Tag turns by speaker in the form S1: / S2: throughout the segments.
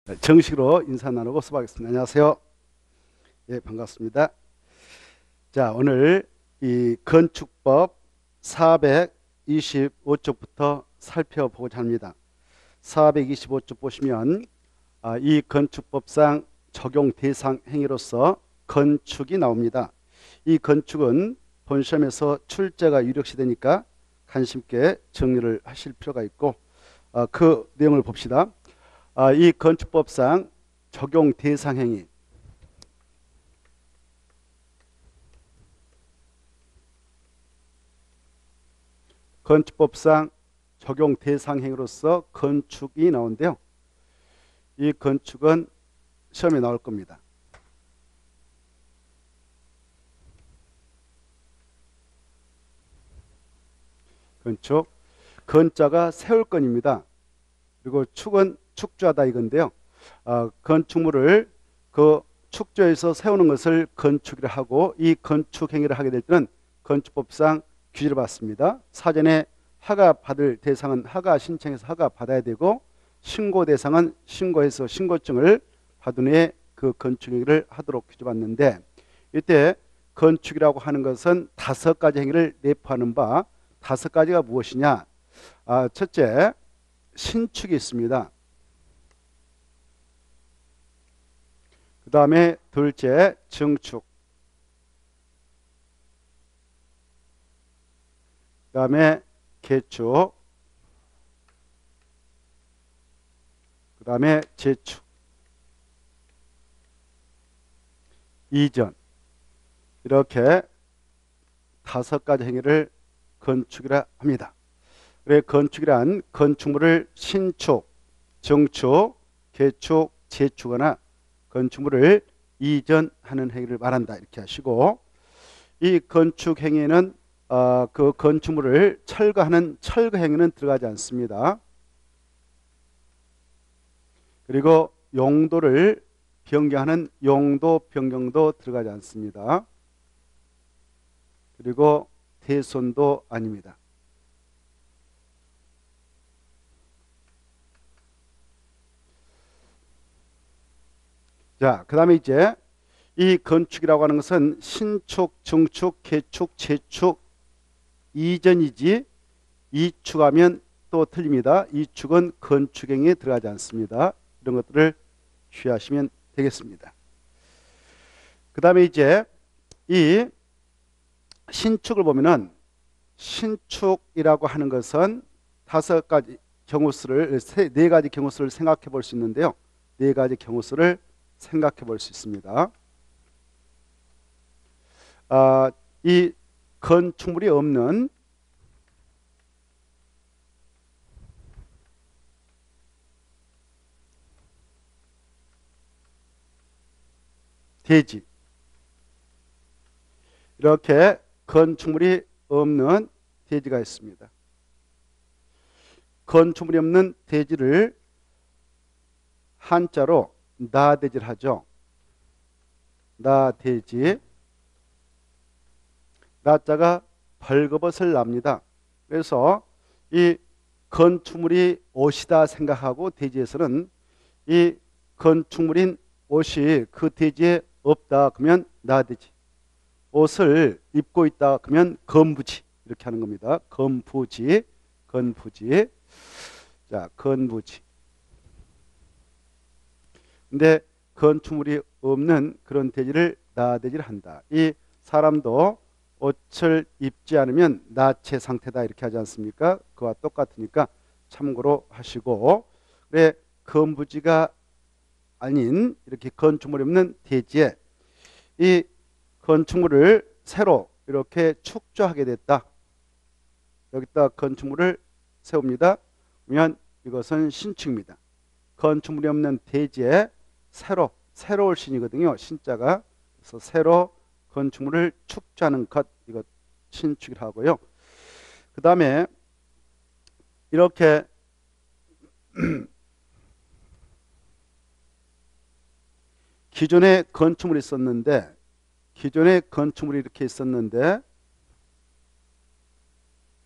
S1: 정식으로 인사 나누고 수고하겠습니다. 안녕하세요. 예, 반갑습니다. 자, 오늘 이 건축법 425쪽부터 살펴보고자 합니다. 425쪽 보시면 이 건축법상 적용 대상 행위로서 건축이 나옵니다. 이 건축은 본 시험에서 출제가 유력시 되니까 관심 있게 정리를 하실 필요가 있고 그 내용을 봅시다. 이 건축법상 적용 대상 행위, 건축법상 적용 대상 행위로서 건축이 나오는데요. 이 건축은 시험에 나올 겁니다. 건축, 건자가 세울 건입니다. 그리고 축은 축조하다 이건데요. 건축물을 그 축조해서 세우는 것을 건축이라 하고, 이 건축 행위를 하게 될 때는 건축법상 규제를 받습니다. 사전에 허가 받을 대상은 허가 신청해서 허가 받아야 되고, 신고 대상은 신고해서 신고증을 받은 후에 그 건축 행위를 하도록 규제받는데, 이때 건축이라고 하는 것은 5가지 행위를 내포하는 바, 5가지가 무엇이냐? 첫째, 신축이 있습니다. 그 다음에 둘째, 증축. 그 다음에 개축. 그 다음에 재축. 이전. 이렇게 5가지 행위를 건축이라 합니다. 그래, 건축이란 건축물을 신축, 증축, 개축, 재축하나 건축물을 이전하는 행위를 말한다 이렇게 하시고, 이 건축 행위는 그 건축물을 철거하는 철거 행위는 들어가지 않습니다. 그리고 용도를 변경하는 용도 변경도 들어가지 않습니다. 그리고 훼손도 아닙니다. 자, 그 다음에 이제 이 건축이라고 하는 것은 신축, 증축, 개축, 재축, 이전이지, 이축하면 또 틀립니다. 이축은 건축행위에 들어가지 않습니다. 이런 것들을 주의하시면 되겠습니다. 그 다음에 이제 이 신축을 보면은, 신축이라고 하는 것은 5가지 경우수를, 4가지 경우수를 생각해 볼 수 있는데요. 4가지 경우수를 생각해 볼 수 있습니다. 이 건축물이 없는 대지, 이렇게 건축물이 없는 대지가 있습니다. 건축물이 없는 대지를 한자로 나대지를 하죠. 나대지. 나자가 벌거벗을 납니다. 그래서 이 건축물이 옷이다 생각하고 대지에서는 이 건축물인 옷이 그 대지에 없다 그러면 나대지, 옷을 입고 있다 그러면 건부지 이렇게 하는 겁니다. 건부지, 건부지. 자, 건부지. 근데 건축물이 없는 그런 대지를 나대지를 한다. 이 사람도 옷을 입지 않으면 나체 상태다 이렇게 하지 않습니까? 그와 똑같으니까 참고로 하시고, 그래, 건부지가 아닌 이렇게 건축물이 없는 대지에 이 건축물을 새로 이렇게 축조하게 됐다. 여기다 건축물을 세웁니다. 그러면 이것은 신축입니다. 건축물이 없는 대지에 새로울 신이거든요. 신자가. 그래서 새로 건축물을 축조하는 것, 이것 신축이라고 하고요. 그 다음에 이렇게 기존에 건축물이 있었는데, 기존에 건축물이 이렇게 있었는데,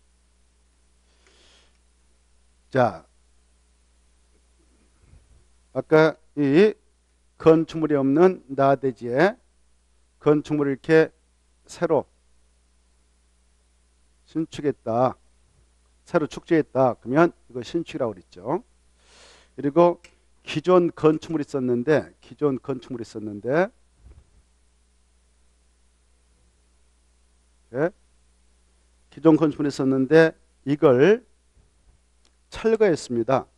S1: 자, 아까 이 건축물이 없는 나대지에 건축물을 이렇게 새로 신축했다. 새로 축제했다. 그러면 이거 신축이라고 그랬죠. 그리고 기존 건축물이 있었는데 예? 기존 건축물이 있었는데 이걸 철거했습니다.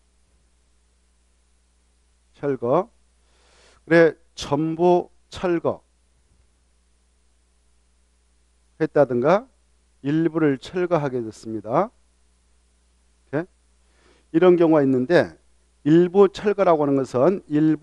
S1: 철거. 그래 전부 철거 했다든가 일부를 철거하게 됐습니다. 예? 이런 경우가 있는데 일부 철거라고 하는 것은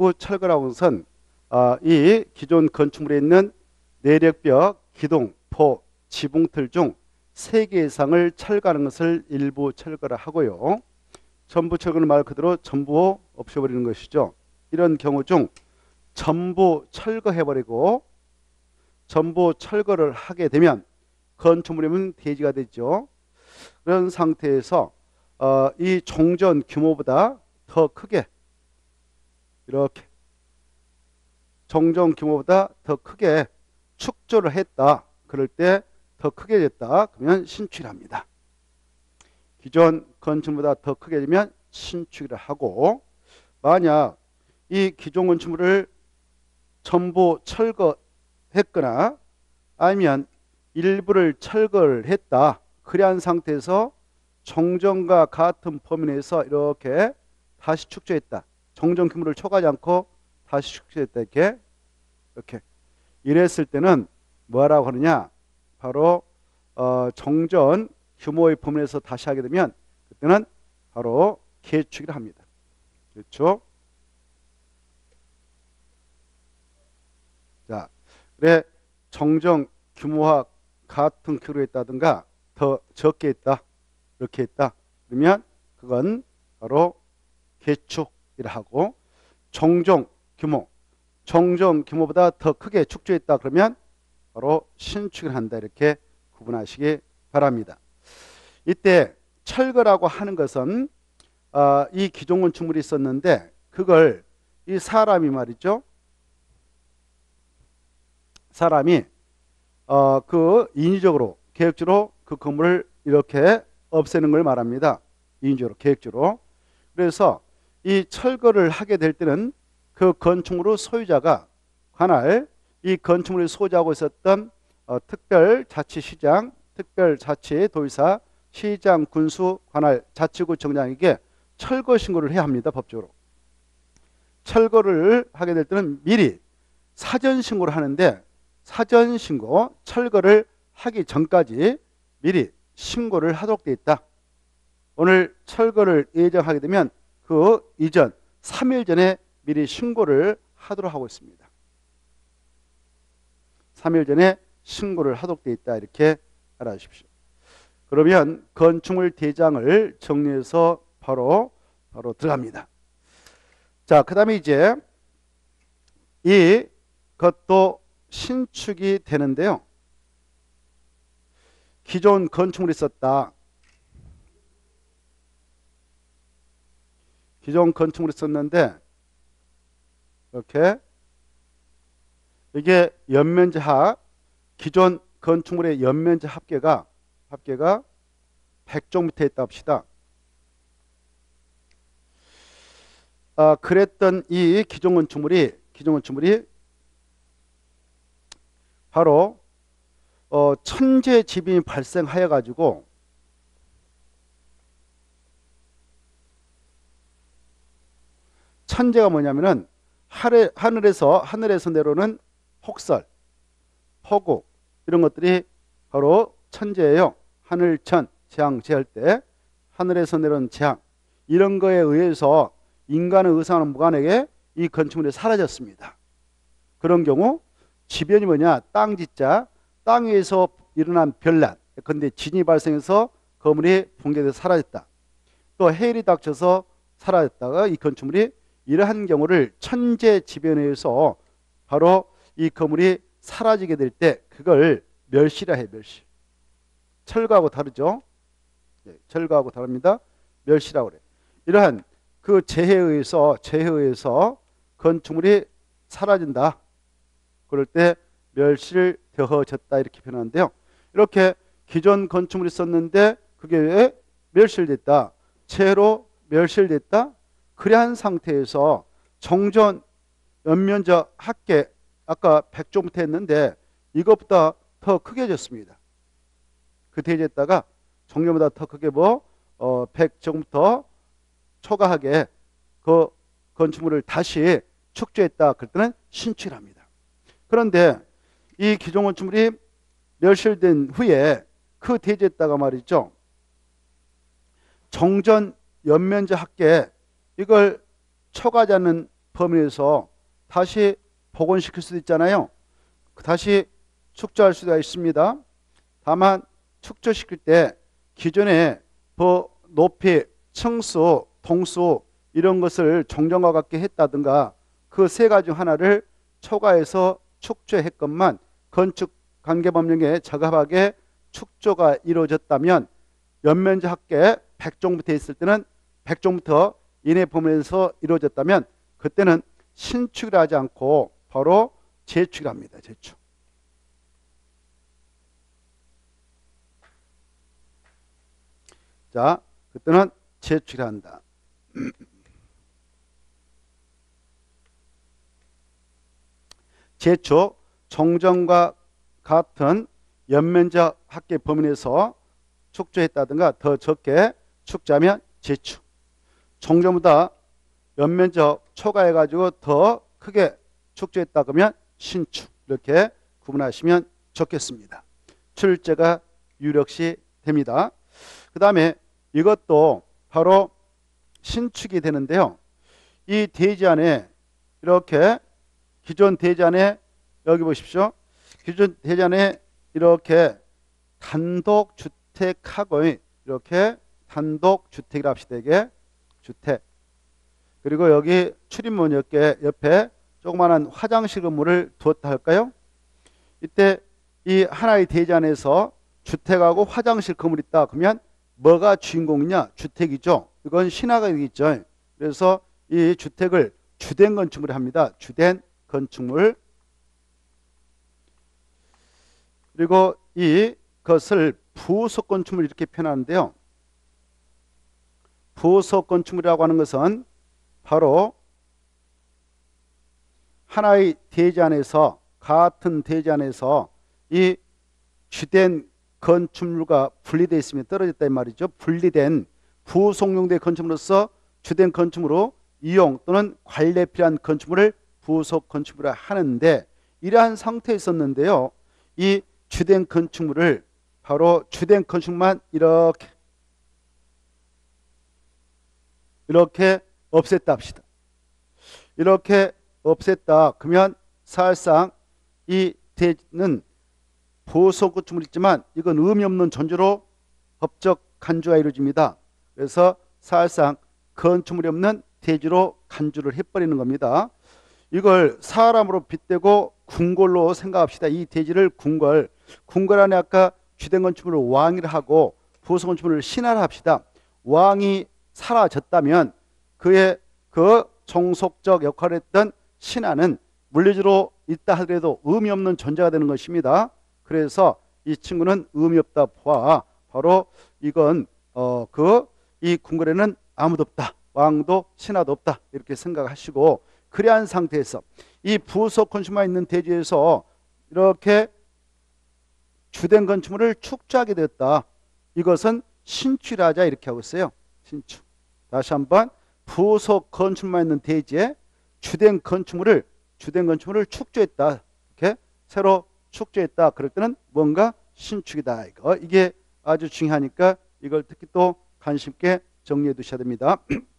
S1: 이 기존 건축물에 있는 내력벽, 기둥, 포, 지붕틀 중 3개 이상을 철거하는 것을 일부 철거를 하고요. 전부 철거는 말 그대로 전부 없애버리는 것이죠. 이런 경우 중 전부 철거해버리고 전부 철거를 하게 되면 건축물이면 대지가 되죠. 그런 상태에서 이 종전 규모보다 더 크게 이렇게 종전 규모보다 더 크게 축조를 했다. 그럴 때 더 크게 됐다. 그러면 신축이랍니다. 기존 건축물보다 더 크게 되면 신축이라 하고 만약 이 기존 건축물을 전부 철거했거나 아니면 일부를 철거를 했다. 그러한 상태에서 종전과 같은 범위 내에서 이렇게 다시 축조했다. 종전 규모를 초과하지 않고 다시 축조했다. 이렇게 이랬을 때는 뭐라고 하느냐? 바로 종전 규모의 범위 내에서 다시 하게 되면 그때는 바로 개축이라 합니다. 그렇죠? 자, 그래 종전 규모와 같은 규모로 했다든가 더 적게 했다. 이렇게 했다. 그러면 그건 바로 개축이라 하고 종전 규모보다 더 크게 축조했다. 그러면 바로 신축을 한다. 이렇게 구분하시기 바랍니다. 이때 철거라고 하는 것은 이 기존 건축물이 있었는데 그걸 이 사람이 말이죠. 사람이 그 인위적으로 계획적으로 그 건물을 이렇게 없애는 걸 말합니다. 인위적으로 계획적으로. 그래서 이 철거를 하게 될 때는 그 건축물의 소유자가 관할 이 건축물을 소유하고 있었던 특별자치시장, 특별자치도의사, 시장, 군수, 관할, 자치구청장에게 철거 신고를 해야 합니다. 법적으로. 철거를 하게 될 때는 미리 사전 신고를 하는데 사전 신고, 철거를 하기 전까지 미리 신고를 하도록 되어 있다. 오늘 철거를 예정하게 되면 그 이전 3일 전에 미리 신고를 하도록 하고 있습니다. 3일 전에 신고를 하도록 되어 있다. 이렇게 알아주십시오. 그러면 건축물 대장을 정리해서 바로 들어갑니다. 자, 그 다음에 이제 이것도 신축이 되는데요. 기존 건축물이 있었다. 기존 건축물이 있었는데 이렇게 이게 연면적 기존 건축물의 연면적 합계가 100제곱미터 있다 합시다. 그랬던 이 기존 건축물이 바로 천재 지변이 발생하여 가지고 천재가 뭐냐면은 하늘에서 내려오는 폭설, 폭우 이런 것들이 바로 천재예요. 하늘천, 재앙, 재할 때 하늘에서 내려온 재앙 이런 거에 의해서 인간의 의상은 무관하게 이 건축물이 사라졌습니다. 그런 경우 지변이 뭐냐? 땅지자, 땅 위에서 일어난 별난. 그런데 진이 발생해서 건물이 붕괴돼서 사라졌다. 또 해일이 닥쳐서 사라졌다가 이 건축물이 이러한 경우를 천재지변에 의해서 바로 이 건물이 사라지게 될 때 그걸 멸시라 해요. 멸시. 철거하고 다르죠. 네, 철거하고 다릅니다. 멸시라고 그래요. 이러한 그 재해에 의해서 건축물이 사라진다. 그럴 때 멸실되어졌다 이렇게 표현하는데요. 이렇게 기존 건축물이 있었는데 그게 왜 멸실됐다. 재해로 멸실됐다. 그러한 상태에서 정전 연면적 합계 아까 100조부터 했는데 이것보다 더 크게 졌습니다. 그 대지에다가 정전보다 더 크게 100조부터 초과하게 그 건축물을 다시 축조했다. 그럴 때는 신축이랍니다. 그런데 이 기존 건축물이 멸실된 후에 그 대지에다가 말이죠. 정전 연면적 합계 이걸 초과하지 않는 범위 내에서 다시 복원시킬 수도 있잖아요. 다시 축조할 수가 있습니다. 다만 축조시킬 때 기존의 높이, 층수, 동수 이런 것을 정정과 같게 했다든가 그 세 가지 중 하나를 초과해서 축조했건만 건축관계법령에 적합하게 축조가 이루어졌다면 연면적 합계 100종부터 있을 때는 100종부터 이내 범위에서 이루어졌다면 그때는 신축이라 하지 않고 바로 재축이랍니다. 재축. 자, 그때는 재축이라 한다. 재축, 정전과 같은 연면적 합계 범위 내에서 축조했다든가 더 적게 축조하면 재축. 정전보다 연면적 초과해가지고 더 크게 축조했다 그러면 신축. 이렇게 구분하시면 좋겠습니다. 출제가 유력시 됩니다. 그 다음에 이것도 바로 신축이 되는데요. 이 대지 안에 이렇게 기존 대지 안에 여기 보십시오. 기존 대지 안에 이렇게 단독주택하고 이렇게 단독주택이라 합시다. 이게 주택. 그리고 여기 출입문 옆에 조그마한 화장실 건물을 두었다 할까요? 이때 이 하나의 대지 안에서 주택하고 화장실 건물이 있다. 그러면 뭐가 주인공이냐? 주택이죠. 이건 신화가 되겠죠. 그래서 이 주택을 주된 건축물을 합니다. 주된 건축물. 그리고 이것을 부속 건축물 이렇게 표현하는데요. 부속 건축물이라고 하는 것은 바로 하나의 대지 안에서 같은 대지 안에서 이 주된 건축물과 분리되어 있으면 떨어졌다 이 말이죠. 분리된 부속용대 건축물로서 주된 건축물로 이용 또는 관리에 필요한 건축물을 부속 건축물이라 하는데 이러한 상태에 있었는데요. 이 주된 건축물을 바로 주된 건축물만 이렇게 없앴다 합시다. 이렇게 없앴다 그러면 사실상 이 대지는 부속 건축물이 있지만 이건 의미 없는 존재로 법적 간주가 이루어집니다. 그래서 사실상 건축물이 없는 대지로 간주를 해버리는 겁니다. 이걸 사람으로 빗대고 궁궐로 생각합시다. 이 대지를 궁궐 안에 아까 주된 건축물을 왕이라 하고 부속 건축물을 신하라 합시다. 왕이 사라졌다면 그의 그 종속적 역할을 했던 신하는 물리적으로 있다 하더라도 의미 없는 존재가 되는 것입니다. 그래서 이 친구는 의미 없다 보아 바로 이건 이 궁궐에는 아무도 없다. 왕도 신하도 없다. 이렇게 생각하시고 그러한 상태에서 이 부속 건축물만 있는 대지에서 이렇게 주된 건축물을 축조하게 되었다. 이것은 신축이라 하자 이렇게 하고 있어요. 신축. 다시 한번 부속 건축물만 있는 대지에 주된 건축물을 축조했다. 이렇게 새로 축조했다. 그럴 때는 뭔가 신축이다. 이게 아주 중요하니까 이걸 특히 또 관심 있게 정리해 두셔야 됩니다.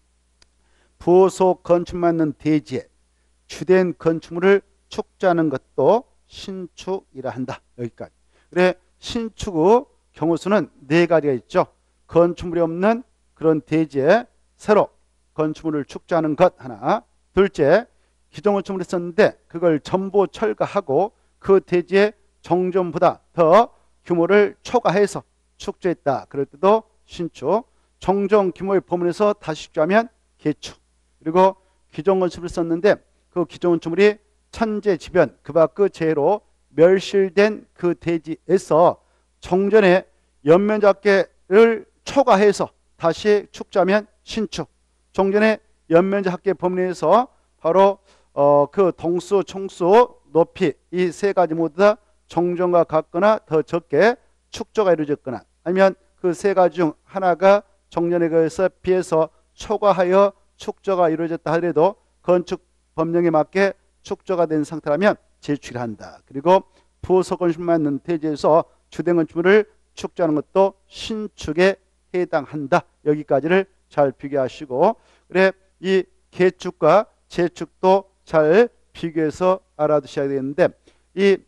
S1: 부속 건축물만 있는 대지에 주된 건축물을 축조하는 것도 신축이라 한다. 여기까지. 그래 신축의 경우수는 네 가지가 있죠. 건축물이 없는 그런 대지에 새로 건축물을 축조하는 것 하나. 둘째, 기존 건축물이 있었는데 그걸 전부 철거하고 그 대지의 정전보다 더 규모를 초과해서 축조했다. 그럴 때도 신축. 정정 규모의 범위에서 다시 축조하면 개축. 그리고 기존 건축물을 썼는데 그 기존 건축물이 천재지변 그 밖의 재해로 멸실된 그 대지에서 정전에 연면적합계를 초과해서 다시 축자면 신축. 정전의 연면적합계 범위 내에서 바로 그 동수, 총수, 높이 이 세 가지 모두 다 정전과 같거나 더 적게 축조가 이루어졌거나 아니면 그 세 가지 중 하나가 정전에 비해서 초과하여 축조가 이루어졌다 하더라도 건축 법령에 맞게 축조가 된 상태라면 재축을 한다. 그리고 부속 건축물만 있는 대지에서 주된 건축물을 축조하는 것도 신축에 해당한다. 여기까지를 잘 비교하시고 그래 이 개축과 재축도 잘 비교해서 알아두셔야 되는데 이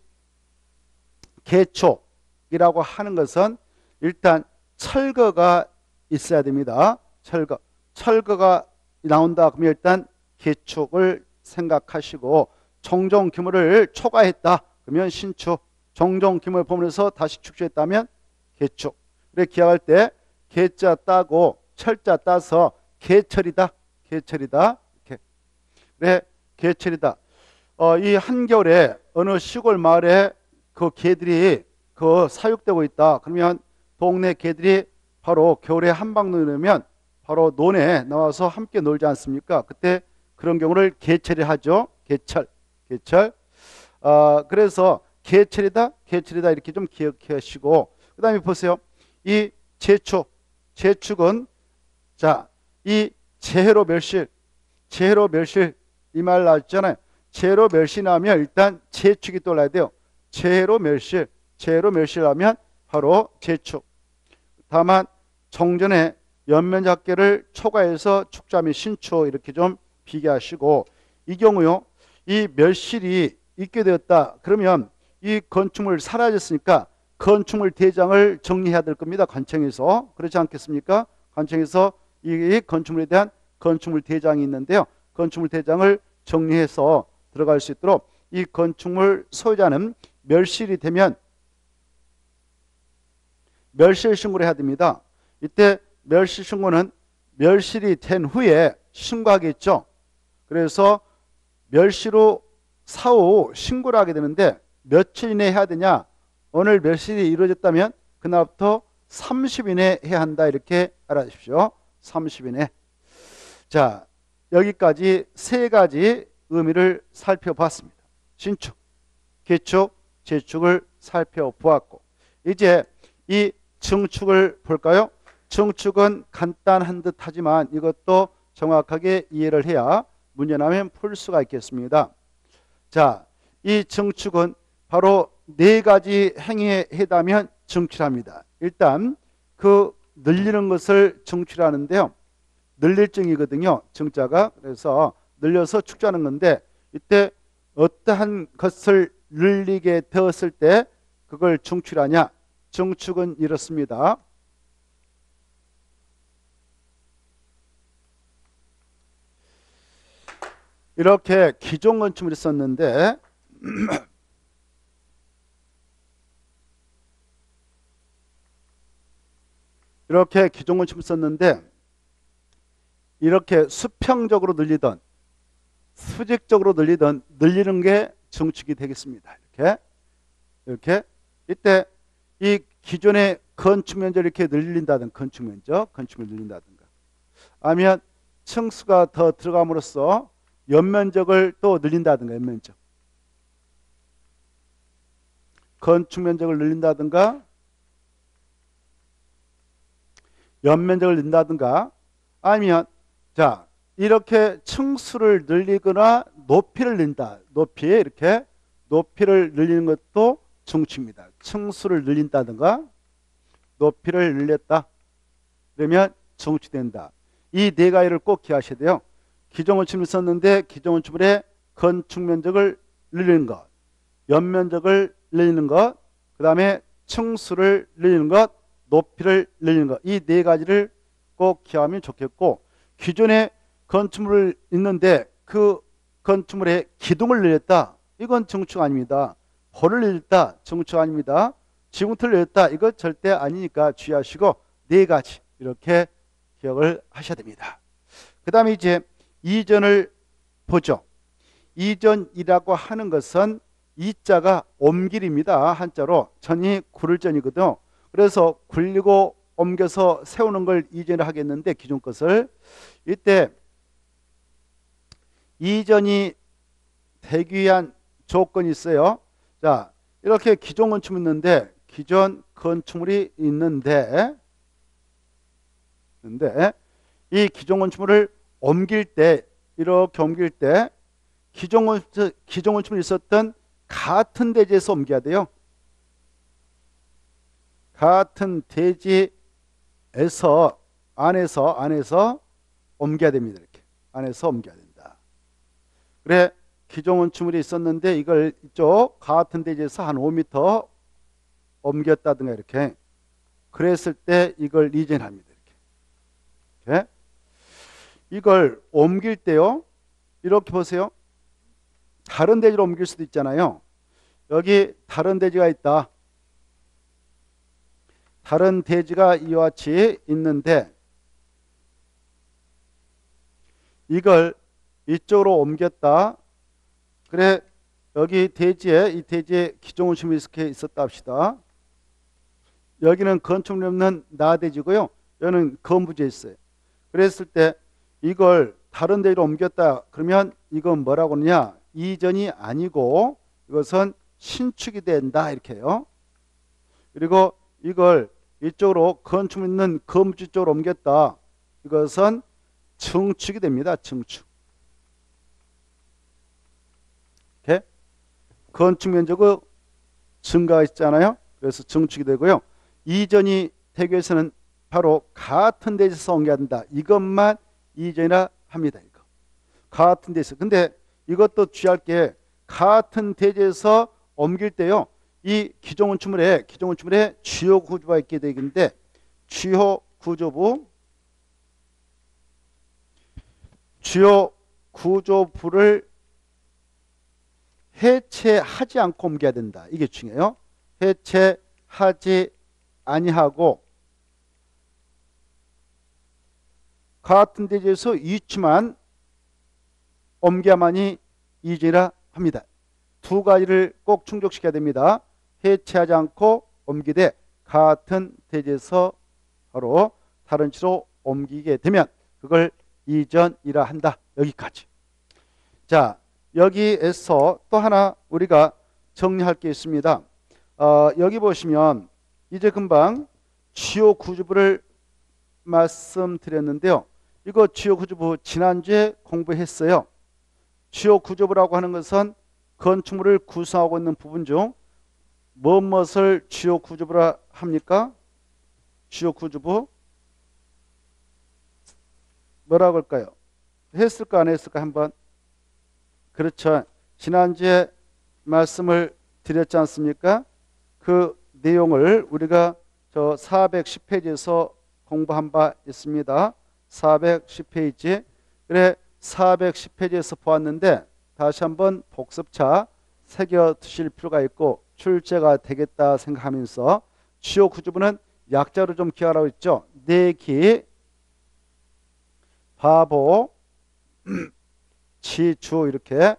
S1: 개축이라고 하는 것은 일단 철거가 있어야 됩니다. 철거가 나온다 그러면 일단 개축을 생각하시고 정정 규모를 초과했다 그러면 신축, 정정 규모를 범위에서 다시 축소했다면 개축. 그래 기약할 때 개자 따고 철자 따서 개철이다. 이렇게. 그래 개철이다. 이 한겨울에 어느 시골 마을에 그 개들이 그 사육되고 있다. 그러면 동네 개들이 바로 겨울에 한방눈이 오면 바로 논에 나와서 함께 놀지 않습니까? 그때 그런 경우를 개철이 하죠. 개철. 그래서 개철이다 이렇게 좀 기억하시고 그 다음에 보세요. 이 재축은 자, 이 재해로 멸실 이 말 나왔잖아요. 재해로 멸실하면 일단 재축이 떠올라야 돼요. 재해로 멸실하면 바로 재축. 다만 정전에 연면적합계를 초과해서 축자 및 신축 이렇게 좀 비교하시고 이 경우요. 이 멸실이 있게 되었다. 그러면 이 건축물 사라졌으니까 건축물 대장을 정리해야 될 겁니다. 관청에서. 그렇지 않겠습니까? 관청에서 이 건축물에 대한 건축물 대장이 있는데요. 건축물 대장을 정리해서 들어갈 수 있도록 이 건축물 소유자는 멸실이 되면 멸실 신고를 해야 됩니다. 이때 멸실 신고는 멸실이 된 후에 신고하겠죠. 그래서 멸실 사후 신고를 하게 되는데 며칠 이내에 해야 되냐? 오늘 멸실이 이루어졌다면 그날부터 30일 이내에 해야 한다. 이렇게 알아주십시오. 30일 이내. 자, 여기까지 세 가지 의미를 살펴봤습니다. 신축, 개축, 재축을 살펴보았고 이제 이 증축을 볼까요? 증축은 간단한 듯 하지만 이것도 정확하게 이해를 해야 문제 나면 풀 수가 있겠습니다. 자, 이 증축은 바로 네 가지 행위에 해당하면 증축합니다. 일단 그 늘리는 것을 증축하는데요. 늘릴증이거든요. 증자가. 그래서 늘려서 축자하는 건데 이때 어떠한 것을 늘리게 되었을 때 그걸 증축하냐? 증축은 이렇습니다. 이렇게 기존 건축물이 있었는데 이렇게 기존 건축물이 있었는데 이렇게 수평적으로 늘리던 수직적으로 늘리는 게 증축이 되겠습니다. 이렇게 이때 이 기존의 건축 면적을 이렇게 늘린다든가 건축을 늘린다든가 아니면 층수가 더 들어감으로써 연면적을 또 늘린다든가 건축 면적을 늘린다든가 연면적을 늘린다든가 아니면 자 이렇게 층수를 늘리거나 높이를 늘린다. 높이를 늘리는 것도 증축입니다. 층수를 늘린다든가 높이를 늘렸다. 그러면 증축된다. 이 네 가지를 꼭 기하셔야 돼요. 기존 건축물이 있었는데 기존 건축물의 건축 면적을 늘리는 것, 연면적을 늘리는 것, 그 다음에 층수를 늘리는 것, 높이를 늘리는 것. 이 네 가지를 꼭 기하면 좋겠고 기존에 건축물을 있는데 그 건축물의 기둥을 늘렸다. 이건 증축 아닙니다. 홀을 늘렸다. 증축 아닙니다. 지붕틀을 늘렸다. 이거 절대 아니니까 주의하시고 네 가지 이렇게 기억을 하셔야 됩니다. 그 그 다음에 이제 이전을 보죠. 이전이라고 하는 것은 이자가 옮길입니다. 한자로 전이 굴을 전이거든요. 그래서 굴리고 옮겨서 세우는 걸 이전을 하겠는데 기존 것을 이때 이전이 되기 위한 조건이 있어요. 자, 이렇게 기존 건축물이 있는데 기존 건축물이 있는데 이 기존 건축물을 옮길 때 이렇게 옮길 때 기존 건축물이 있었던 같은 대지에서 옮겨야 돼요. 같은 대지에서 안에서 옮겨야 됩니다. 이렇게 안에서 옮겨야 된다. 그래 기존 건축물이 있었는데 이걸 이쪽 같은 대지에서 한 5m 옮겼다든가 이렇게 그랬을 때 이걸 이전합니다. 이렇게 이걸 옮길 때요. 이렇게 보세요. 다른 대지로 옮길 수도 있잖아요. 여기 다른 대지가 있다. 다른 대지가 이와 같이 있는데 이걸 이쪽으로 옮겼다. 그래 여기 이 대지에 기존 건축물이 이렇게 있었다 합시다. 여기는 건축물이 없는 나대지고요. 여기는 건부지에 있어요. 그랬을 때 이걸 다른 데로 옮겼다. 그러면 이건 뭐라고 하느냐? 이전이 아니고 이것은 신축이 된다. 이렇게 해요. 그리고 이걸 이쪽으로 건축물 있는 건부지 쪽으로 옮겼다. 이것은 증축이 됩니다. 증축. 이렇게 건축 면적의 증가가 있잖아요. 그래서 증축이 되고요. 이전이 되기 위해서는 바로 같은 데에서 옮겨야 된다. 이것만 이전이라 합니다. 이거 같은 데서. 근데 이것도 주의할 게 같은 대지에서 옮길 때요. 이 기존 건축물에 주요 구조부가 있게 되는데 주요 구조부를 해체하지 않고 옮겨야 된다. 이게 중요해요. 해체하지 아니하고 같은 대지에서 위치만 옮겨야만이 이전이라 합니다. 두 가지를 꼭 충족시켜야 됩니다. 해체하지 않고 옮기되 같은 대지에서 바로 다른 지로 옮기게 되면 그걸 이전이라 한다. 여기까지. 자, 여기에서 또 하나 우리가 정리할 게 있습니다. 여기 보시면 이제 금방 주요 구조부를 말씀드렸는데요. 이거 주요 구조부 지난주에 공부했어요. 주요 구조부라고 하는 것은 건축물을 구성하고 있는 부분 중 무엇을 주요 구조부라 합니까? 주요 구조부 뭐라고 할까요? 했을까 안 했을까 한번. 그렇죠. 지난주에 말씀을 드렸지 않습니까? 그 내용을 우리가 저 410페이지에서 공부한 바 있습니다. 410페이지. 그래 410페이지에서 보았는데 다시 한번 복습차 새겨 두실 필요가 있고 출제가 되겠다 생각하면서 주요 구조부는 약자로 좀 기하라고 했죠. 내기, 바보, 지주 이렇게.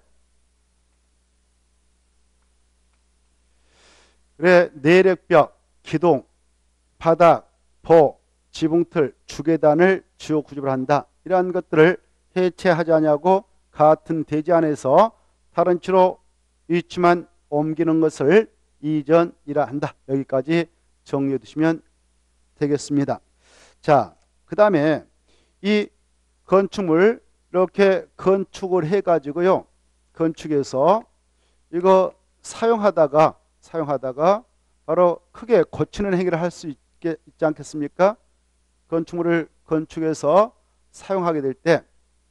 S1: 그래 내력벽, 기둥, 바닥, 보, 지붕틀, 주계단을 주요 구조부를 한다. 이러한 것들을 해체하지 않냐고 같은 대지 안에서 다른 지로 위치만 옮기는 것을 이전이라 한다. 여기까지 정리해 두시면 되겠습니다. 자, 그 다음에 이 건축물 이렇게 건축을 해 가지고요. 건축해서 이거 사용하다가 바로 크게 고치는 행위를 할 수 있지 않겠습니까? 건축물을 건축해서 사용하게 될 때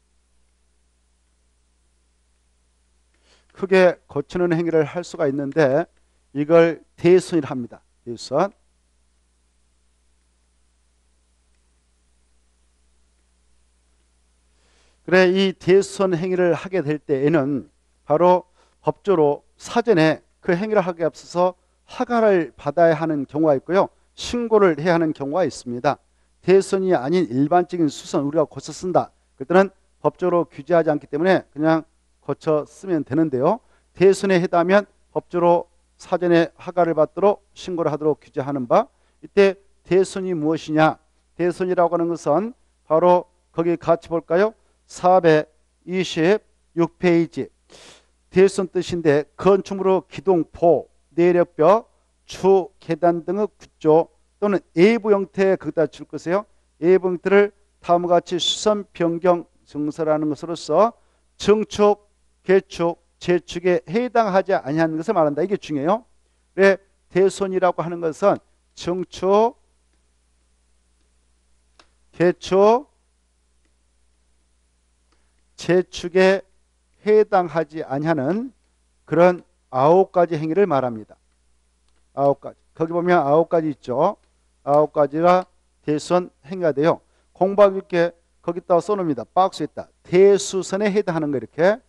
S1: 크게 고치는 행위를 할 수가 있는데 이걸 대손이라 합니다. 대손. 그래 이 대손 행위를 하게 될 때에는 바로 법조로 사전에 그 행위를 하기에 앞서서 허가를 받아야 하는 경우가 있고요. 신고를 해야 하는 경우가 있습니다. 대손이 아닌 일반적인 수선 우리가 고쳐 쓴다. 그때는 법적으로 규제하지 않기 때문에 그냥 고쳐 쓰면 되는데요. 대손에 해당하면 법적으로 사전에 허가를 받도록 신고를 하도록 규제하는 바. 이때 대손이 무엇이냐? 대손이라고 하는 것은 바로 거기 같이 볼까요? 426페이지. 대손 뜻인데 건축물의 기둥, 포, 내력벽, 주, 계단 등의 구조 또는 외부 형태에 거기다 줄 것이에요. 외부 형태를 다음과 같이 수선, 변경, 증설하는 것으로서 증축, 개축, 재축에 해당하지 아니하는 것을 말한다. 이게 중요해요. 그래, 대손이라고 하는 것은 증축, 개축, 재축에 해당하지 아니하는 그런 9가지 행위를 말합니다. 9가지. 거기 보면 9가지 있죠. 9가지가 대손 행위가 돼요. 공부하기 쉽게 거기다가 써놓습니다. 박스에 있다. 대수선에 해당하는 거 이렇게.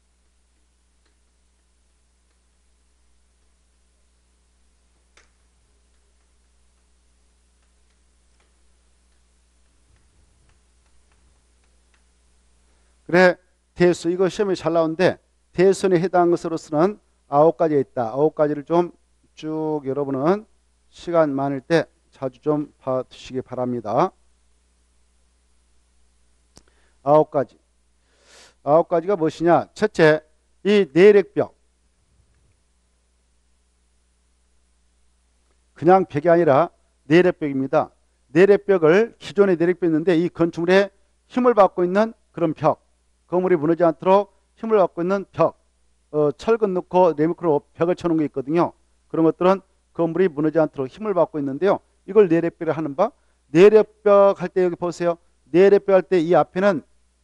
S1: 그래, 대수 이거 시험에 잘 나오는데 대손에 해당하는 것으로서는 9가지가 있다. 9가지를 좀 쭉 여러분은 시간 많을 때 자주 좀 봐두시기 바랍니다. 9가지. 9가지가 무엇이냐? 첫째, 이 내력벽. 그냥 벽이 아니라 내력벽입니다. 내력벽을 기존에 내력벽이 있는데 이 건축물에 힘을 받고 있는 그런 벽. 건물이 무너지지 않도록 힘을 받고 있는 벽. 철근 넣고 네모크로 벽을 쳐놓은 게 있거든요. 그런 것들은 건물이 무너지지 않도록 힘을 받고 있는데요. 이걸 내력벽을 하는 바. 내력벽 할 때 여기 보세요. 내력벽 할 때 이 앞에는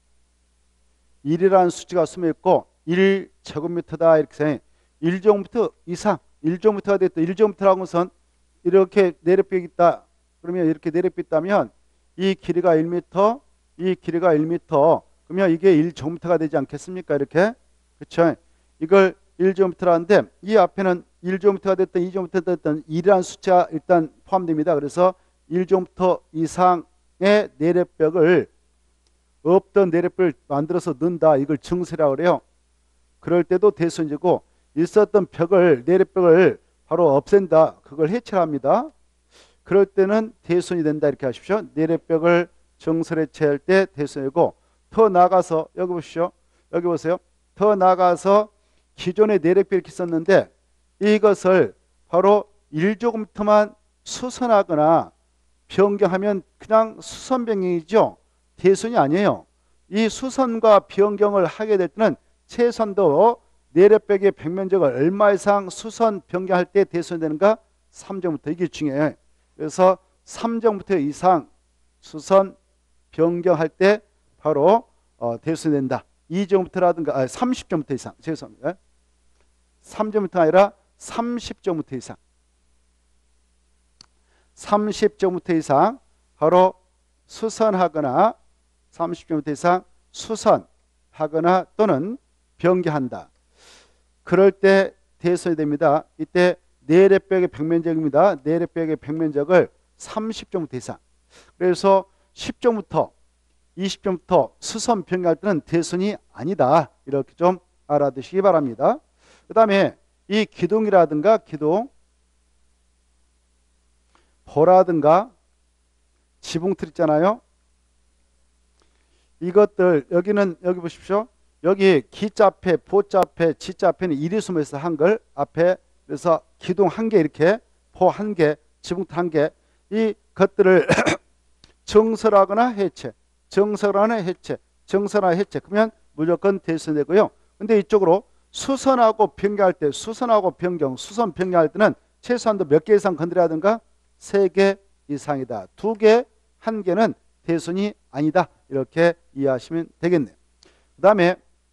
S1: 1이라는 수치가 숨어 있고 1제곱미터다 이렇게 생각해요. 1제곱미터 이상 1제곱미터가 됐다. 1제곱미터라는 것은 이렇게 내력벽이 있다. 그러면 이렇게 내력벽이 있다면 이 길이가 1m, 이 길이가 1m. 그러면 이게 1제곱미터가 되지 않겠습니까? 이렇게. 그렇죠? 이걸 1제곱미터라는데 이 앞에는 1제곱미터가 됐든 2제곱미터가 됐든 1이라는 숫자가 일단 포함됩니다. 그래서 1제곱미터 이상의 내력벽을 없던 내력벽을 만들어서 넣는다. 이걸 증설이라고 그래요. 그럴 때도 대손이고 있었던 벽을 내력벽을 바로 없앤다. 그걸 해체합니다. 그럴 때는 대손이 된다. 이렇게 하십시오. 내력벽을 증설 해체할 때 대손이고 더 나가서 여기 보시죠. 여기 보세요. 더 나가서 기존의 내력벽이 이렇게 있었는데 이것을 바로 1제곱미터만 수선하거나 변경하면 그냥 수선 변경이죠. 대손이 아니에요. 이 수선과 변경을 하게 될 때는 최소한도 내력벽의 벽면적을 얼마 이상 수선 변경할 때 대손이 되는가? 3제곱미터. 이게 중요해요. 그래서 3제곱미터 이상 수선 변경할 때 바로 대손이 된다. 2제곱미터라든가 30제곱미터 이상. 죄송합니다. 3제곱미터가 아니라 30제곱미터 이상. 30제곱미터 이상 바로 수선하거나 30제곱미터 이상 수선하거나 또는 변경한다. 그럴 때 대손이 됩니다. 이때 내력벽의 벽면적입니다. 내력벽의 벽면적을 30제곱미터 이상. 그래서 10제곱미터, 20제곱미터 수선 변경할 때는 대손이 아니다. 이렇게 좀 알아두시기 바랍니다. 그 다음에 이 기둥이라든가 기둥, 보라든가 지붕틀 있잖아요. 이것들 여기는 여기 보십시오. 여기 기자 앞에 보자 앞에 지자 앞에는 일이 숨어 있어. 한글 앞에. 그래서 기둥 한 개 이렇게 보 한 개 지붕틀 한 개 이 것들을 정설하거나 해체 정설하거나 해체 정설하거나 해체 그러면 무조건 대손되고요. 근데 이쪽으로 수선하고 변경할 때 수선하고 변경 수선 변경할 때는 최소한도 몇 개 이상 건드려야 하든가 3개 이상이다. 2개 1개는 대손이 아니다. 이렇게 이해하시면 되겠네요. 그 다음에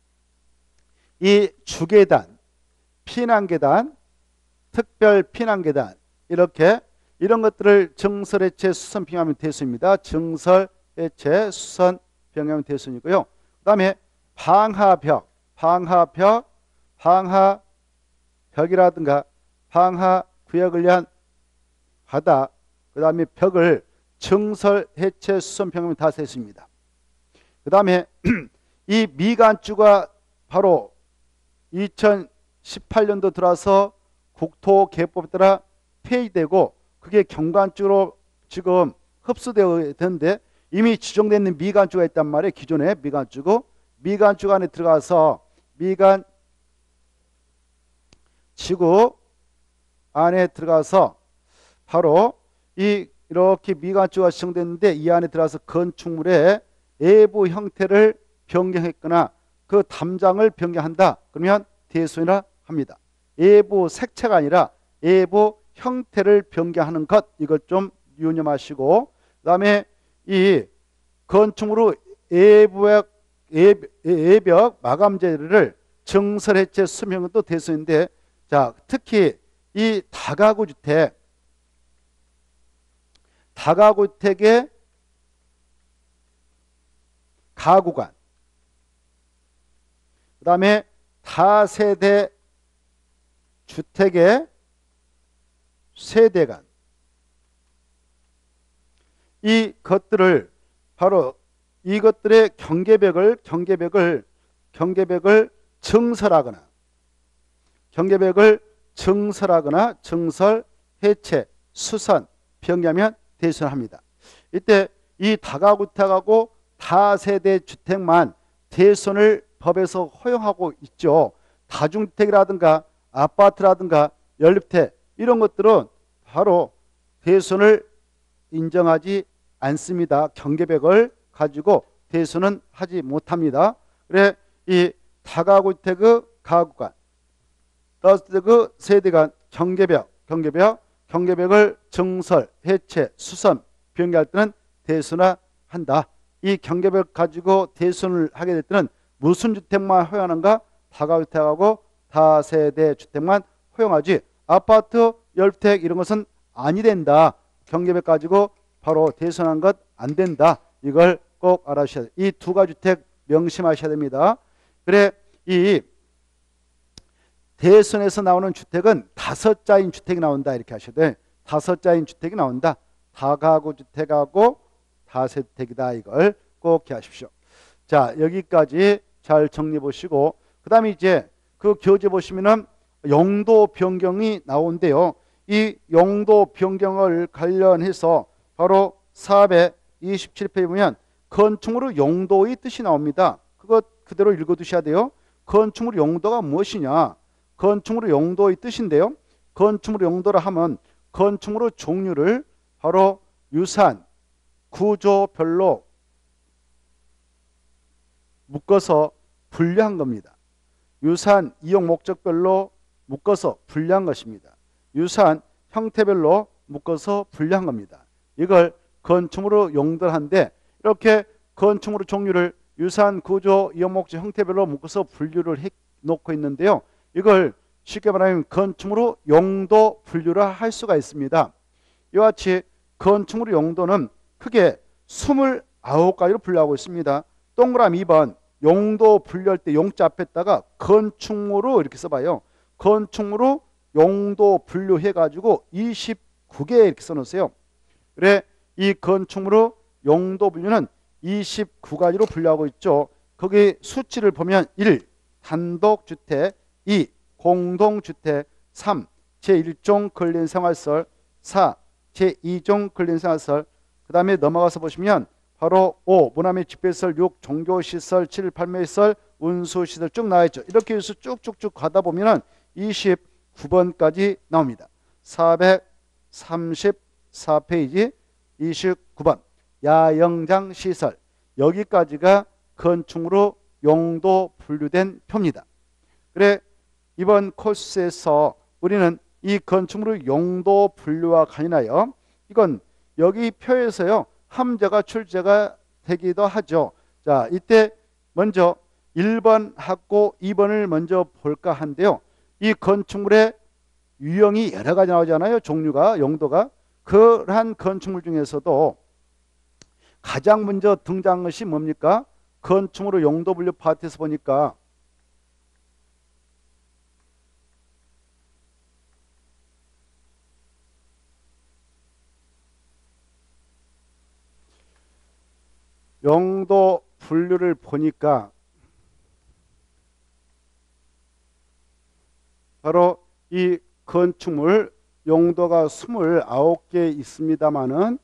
S1: 이 주계단, 피난계단, 특별 피난계단 이렇게 이런 것들을 정설해체 수선 변경하면 대손입니다. 정설해체 수선 변경하면 대손이고요. 그 다음에 방하벽, 방하벽이라든가 방하구역을 위한 바닥, 그 다음에 벽을 정설해체 수선 변경하면 다 대손입니다. 그 다음에 이 미간주가 바로 2018년도 들어서 국토개법에 따라 폐지되고 그게 경관주로 지금 흡수되어 있는데 이미 지정되어 있는 미간주가 있단 말이에요. 기존에 미간주고 미간주 안에 들어가서 미간 지구 안에 들어가서 바로 이렇게 미간주가 지정됐는데 이 안에 들어가서 건축물의 내부 형태를 변경했거나 그 담장을 변경한다. 그러면 대손이라 합니다. 외부 색채가 아니라 외부 형태를 변경하는 것, 이걸 좀 유념하시고, 그 다음에 이 건축물로 외벽 마감재를 증설 해체 수명은 또 대손인데, 자, 특히 이 다가구 주택의 가구간, 그 다음에 다세대 주택의 세대간, 이 것들을 바로 이것들의 경계벽을 증설하거나 증설, 해체, 수선, 변경하면 대손합니다. 이때 이 다가구택하고 다세대 주택만 대손을 법에서 허용하고 있죠. 다중주택이라든가 아파트라든가 연립택 이런 것들은 바로 대손을 인정하지 않습니다. 경계벽을 가지고 대손은 하지 못합니다. 그래 이 다가구택의 가구간, 다세대 세대간 경계벽을 증설, 해체, 수선, 변경할 때는 대손화한다. 이 경계벽 가지고 대손을 하게 될 때는 무슨 주택만 허용하는가? 다가구택하고 다세대 주택만 허용하지 아파트, 연립택 이런 것은 아니 된다. 경계벽 가지고 바로 대손한 것 안 된다. 이걸 꼭 알아주셔야 돼요. 이 두 가지 주택 명심하셔야 됩니다. 그래 이 대손에서 나오는 주택은 5자인 주택이 나온다. 이렇게 하셔야 돼요. 5자인 주택이 나온다. 다가구 주택하고 다세대주택이다. 이걸 꼭 기억하십시오. 자, 여기까지 잘 정리해 보시고 그 다음에 이제 그 교재 보시면은 용도 변경이 나오는데요. 이 용도 변경을 관련해서 바로 427페이지에 보면 건축물의 용도의 뜻이 나옵니다. 그것 그대로 읽어두셔야 돼요. 건축물의 용도가 무엇이냐? 건축물의 용도의 뜻인데요. 건축물의 용도라 하면 건축물의 종류를 바로 유산, 구조별로 묶어서 분류한 겁니다. 유산, 이용 목적별로 묶어서 분류한 것입니다. 유산, 형태별로 묶어서 분류한 겁니다. 이걸 건축물의 용도를 하는데 이렇게 건축물의 종류를 유산, 구조, 이용 목적, 형태별로 묶어서 분류를 해 놓고 있는데요. 이걸 쉽게 말하면 건축물의 용도 분류를 할 수가 있습니다. 이와 같이 건축물의 용도는 크게 29가지로 분류하고 있습니다. 동그라미 2번 용도 분류할 때 용자 앞에다가 건축물로 이렇게 써봐요. 건축물로 용도 분류해가지고 29개 이렇게 써놓으세요. 그래 이 건축물로 용도 분류는 29가지로 분류하고 있죠. 거기 수치를 보면 1. 단독주택 2. 공동주택 3. 제1종 근린생활시설 4. 제2종 근린생활시설 그 다음에 넘어가서 보시면 바로 5. 문화및 집회시설 6. 종교시설 7. 판매시설 운수시설 쭉 나와있죠. 이렇게 해서 쭉쭉쭉 가다 보면 29번까지 나옵니다. 434페이지 29번 야영장시설 여기까지가 건축물로 용도 분류된 표입니다. 그래 이번 코스에서 우리는 이 건축물의 용도 분류와 관련하여 이건 여기 표에서요 함재가 출제가 되기도 하죠. 자 이때 먼저 1번하고 2번을 먼저 볼까 한데요. 이 건축물의 유형이 여러 가지 나오잖아요. 종류가 용도가 그러한 건축물 중에서도 가장 먼저 등장한 것이 뭡니까? 건축물의 용도 분류 파트에서 보니까 용도 분류를 보니까 바로 이 건축물 용도가 29개 있습니다마는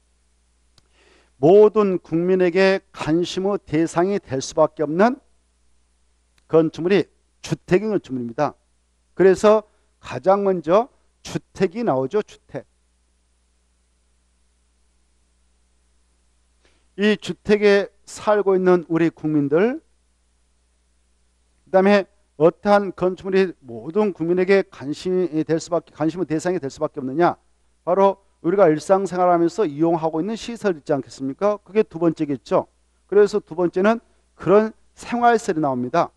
S1: 모든 국민에게 관심의 대상이 될 수밖에 없는 건축물이 주택인 건축물입니다. 그래서 가장 먼저 주택이 나오죠. 주택. 이 주택에 살고 있는 우리 국민들, 그 다음에 어떠한 건축물이 모든 국민에게 관심의 대상이 될 수밖에 없느냐? 바로 우리가 일상생활하면서 이용하고 있는 시설 있지 않겠습니까? 그게 두 번째겠죠. 그래서 두 번째는 그런 생활시설이 나옵니다.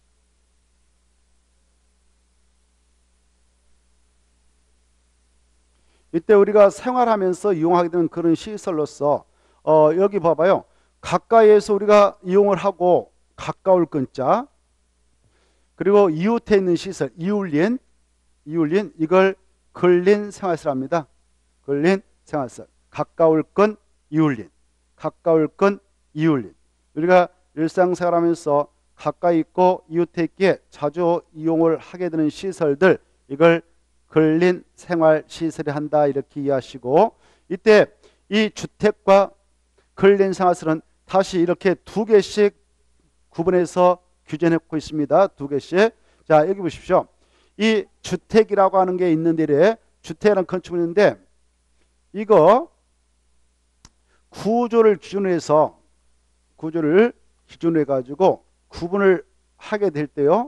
S1: 이때 우리가 생활하면서 이용하게 되는 그런 시설로서 여기 봐봐요. 가까이에서 우리가 이용을 하고 가까울 건자, 그리고 이웃에 있는 시설, 이울린 이걸 근린 생활시설합니다. 근린 생활시설. 가까울 건 이울린, 가까울 건 이울린. 우리가 일상생활하면서 가까이 있고 이웃에 있기에 자주 이용을 하게 되는 시설들, 이걸 근린 생활시설이 한다, 이렇게 이해하시고, 이때 이 주택과 근린 생활시설은 다시 이렇게 두 개씩 구분해서 규정하고 있습니다. 두 개씩. 자, 여기 보십시오. 이 주택이라고 하는 게 있는데, 주택이라는 건축물인데, 이거 구조를 기준으로 해서, 구조를 기준으로 해가지고 구분을 하게 될 때요.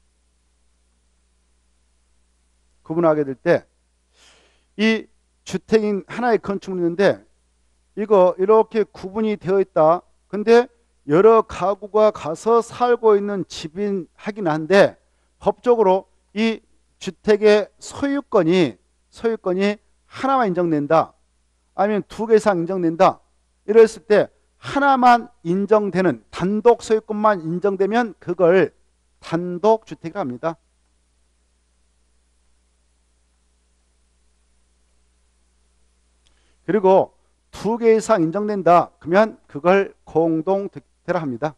S1: 구분하게 될 때, 이 주택인 하나의 건축물인데, 이거 이렇게 구분이 되어 있다. 근데 여러 가구가 가서 살고 있는 집인 하긴 한데, 법적으로 이 주택의 소유권이 하나만 인정된다, 아니면 두 개 이상 인정된다, 이랬을 때 하나만 인정되는 단독 소유권만 인정되면 그걸 단독주택이라고 합니다. 그리고 두 개 이상 인정된다 그러면 그걸 공동주택이라 합니다.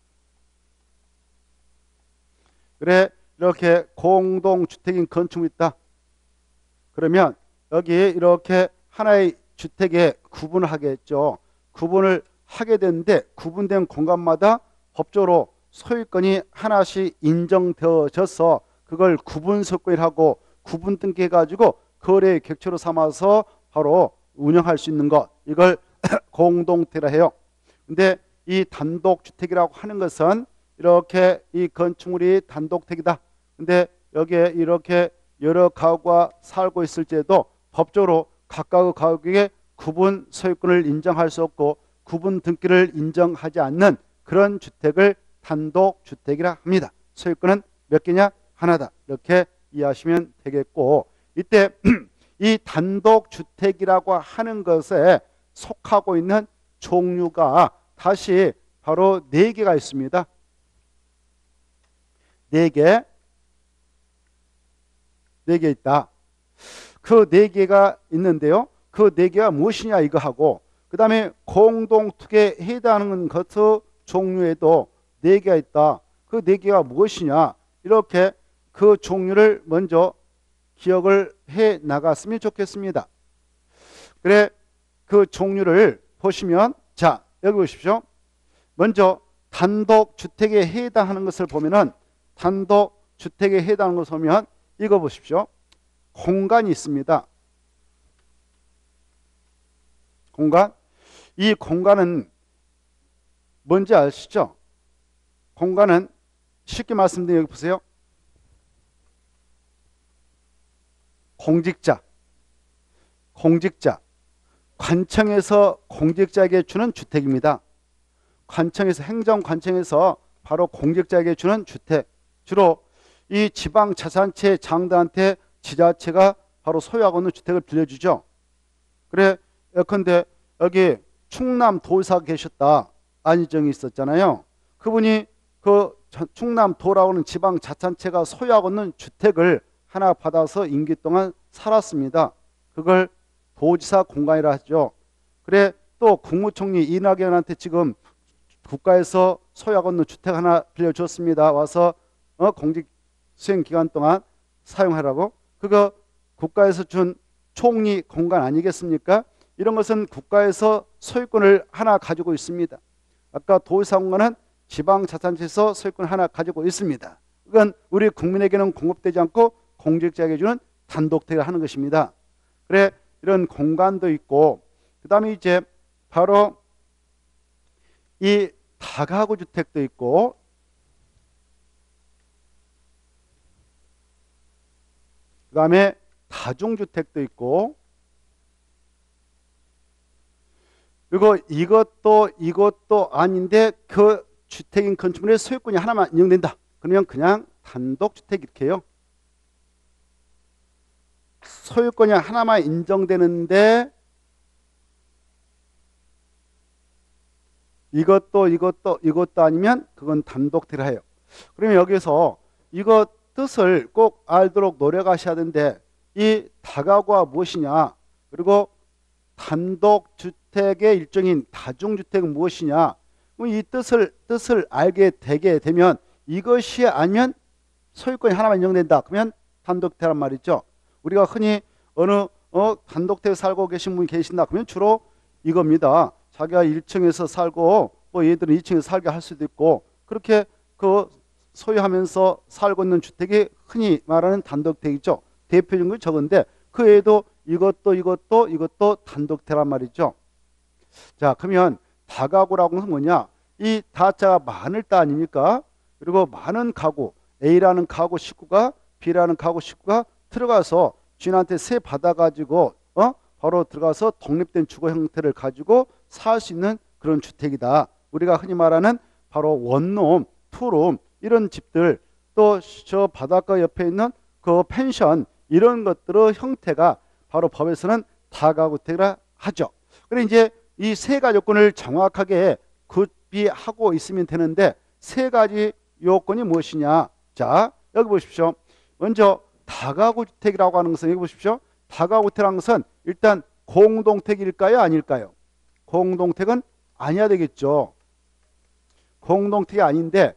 S1: 그래, 이렇게 공동주택인 건축물이 있다. 그러면 여기 이렇게 하나의 주택에 구분을 하겠죠. 구분을 하게 되는데, 구분된 공간마다 법적으로 소유권이 하나씩 인정되어져서 그걸 구분소유권이라고 구분 등기해가지고 거래의 객체로 삼아서 바로 운영할 수 있는 것, 이걸 공동주택이라 해요. 근데 이 단독주택이라고 하는 것은 이렇게 이 건축물이 단독주택이다. 근데 여기에 이렇게 여러 가구가 살고 있을 때도 법적으로 각각 가구에게 구분 소유권을 인정할 수 없고 구분 등기를 인정하지 않는 그런 주택을 단독주택이라 합니다. 소유권은 몇 개냐? 하나다. 이렇게 이해하시면 되겠고, 이때 이 단독주택이라고 하는 것에 속하고 있는 종류가 다시 바로 4개가 있습니다. 4개 있다. 그 4개가 있는데요. 그 4개가 무엇이냐 이거 하고, 그 다음에 공동투기에 해당하는 것의 종류에도 4개가 있다. 그 4개가 무엇이냐, 이렇게 그 종류를 먼저 기억을 해 나갔으면 좋겠습니다. 그래, 그 종류를 보시면, 자, 여기 보십시오. 먼저 단독주택에 해당하는 것을 보면은, 단독주택에 해당하는 것을 보면 이거 보십시오. 공간이 있습니다. 공간. 이 공간은 뭔지 아시죠? 공간은 쉽게 말씀드리면 여기 보세요. 공직자, 관청에서 공직자에게 주는 주택입니다. 관청에서, 행정관청에서 바로 공직자에게 주는 주택, 주로 이 지방자치단체 장들한테 지자체가 바로 소유하고 있는 주택을 빌려주죠. 그래, 예컨대 여기 충남도지사가 계셨다, 안희정이 있었잖아요. 그분이 그 충남도라고 하는 지방자치단체가 소유하고 있는 주택을 하나 받아서 임기 동안 살았습니다. 그걸 도지사 공간이라 하죠. 그래, 또 국무총리 이낙연한테 지금 국가에서 소유하고 있는 주택 하나 빌려줬습니다. 와서 공직 수행 기간 동안 사용하라고. 그거 국가에서 준 총리 공간 아니겠습니까? 이런 것은 국가에서 소유권을 하나 가지고 있습니다. 아까 도의사공간은 지방자치단체에서 소유권 하나 가지고 있습니다. 그건 우리 국민에게는 공급되지 않고 공직자에게 주는 단독택을 하는 것입니다. 그래, 이런 공간도 있고, 그 다음에 이제 바로 이 다가구 주택도 있고, 그 다음에 다중주택도 있고, 그리고 이것도 아닌데 그 주택인 건축물의 소유권이 하나만 인정된다. 그러면 그냥 단독주택 이렇게 해요. 소유권이 하나만 인정되는데 이것도 아니면 그건 단독택을 해요. 그러면 여기서 이거 뜻을 꼭 알도록 노력하셔야 되는데, 이 다가구가 무엇이냐, 그리고 단독주택의 일종인 다중주택은 무엇이냐, 이 뜻을 알게 되게 되면 이것이 아니면 소유권이 하나만 인정된다. 그러면 단독주택란 말이죠. 우리가 흔히 어느 단독택에 살고 계신 분이 계신다. 그러면 주로 이겁니다. 자기가 1층에서 살고 뭐 얘들은 2층에서 살게 할 수도 있고, 그렇게 그 소유하면서 살고 있는 주택이 흔히 말하는 단독택이죠. 대표적인 건 저건데 그 외에도 이것도 단독택란 말이죠. 자, 그러면 다가구라고 하는 뭐냐? 이 다자가 많을 때 아닙니까? 그리고 많은 가구, A라는 가구 식구가 B라는 가구 식구가 들어가서 주인한테 세 받아가지고 바로 들어가서 독립된 주거 형태를 가지고 살 수 있는 그런 주택이다. 우리가 흔히 말하는 바로 원룸, 투룸 이런 집들, 또 저 바닷가 옆에 있는 그 펜션, 이런 것들의 형태가 바로 법에서는 다가구택이라 하죠. 그래 이제 이 세 가지 요건을 정확하게 구비하고 있으면 되는데, 세 가지 요건이 무엇이냐? 자, 여기 보십시오. 먼저 다가구 주택이라고 하는 것은, 여기 보십시오. 다가구 주택이라는 것은 일단 공동택일까요, 아닐까요? 공동택은 아니야 되겠죠. 공동택이 아닌데,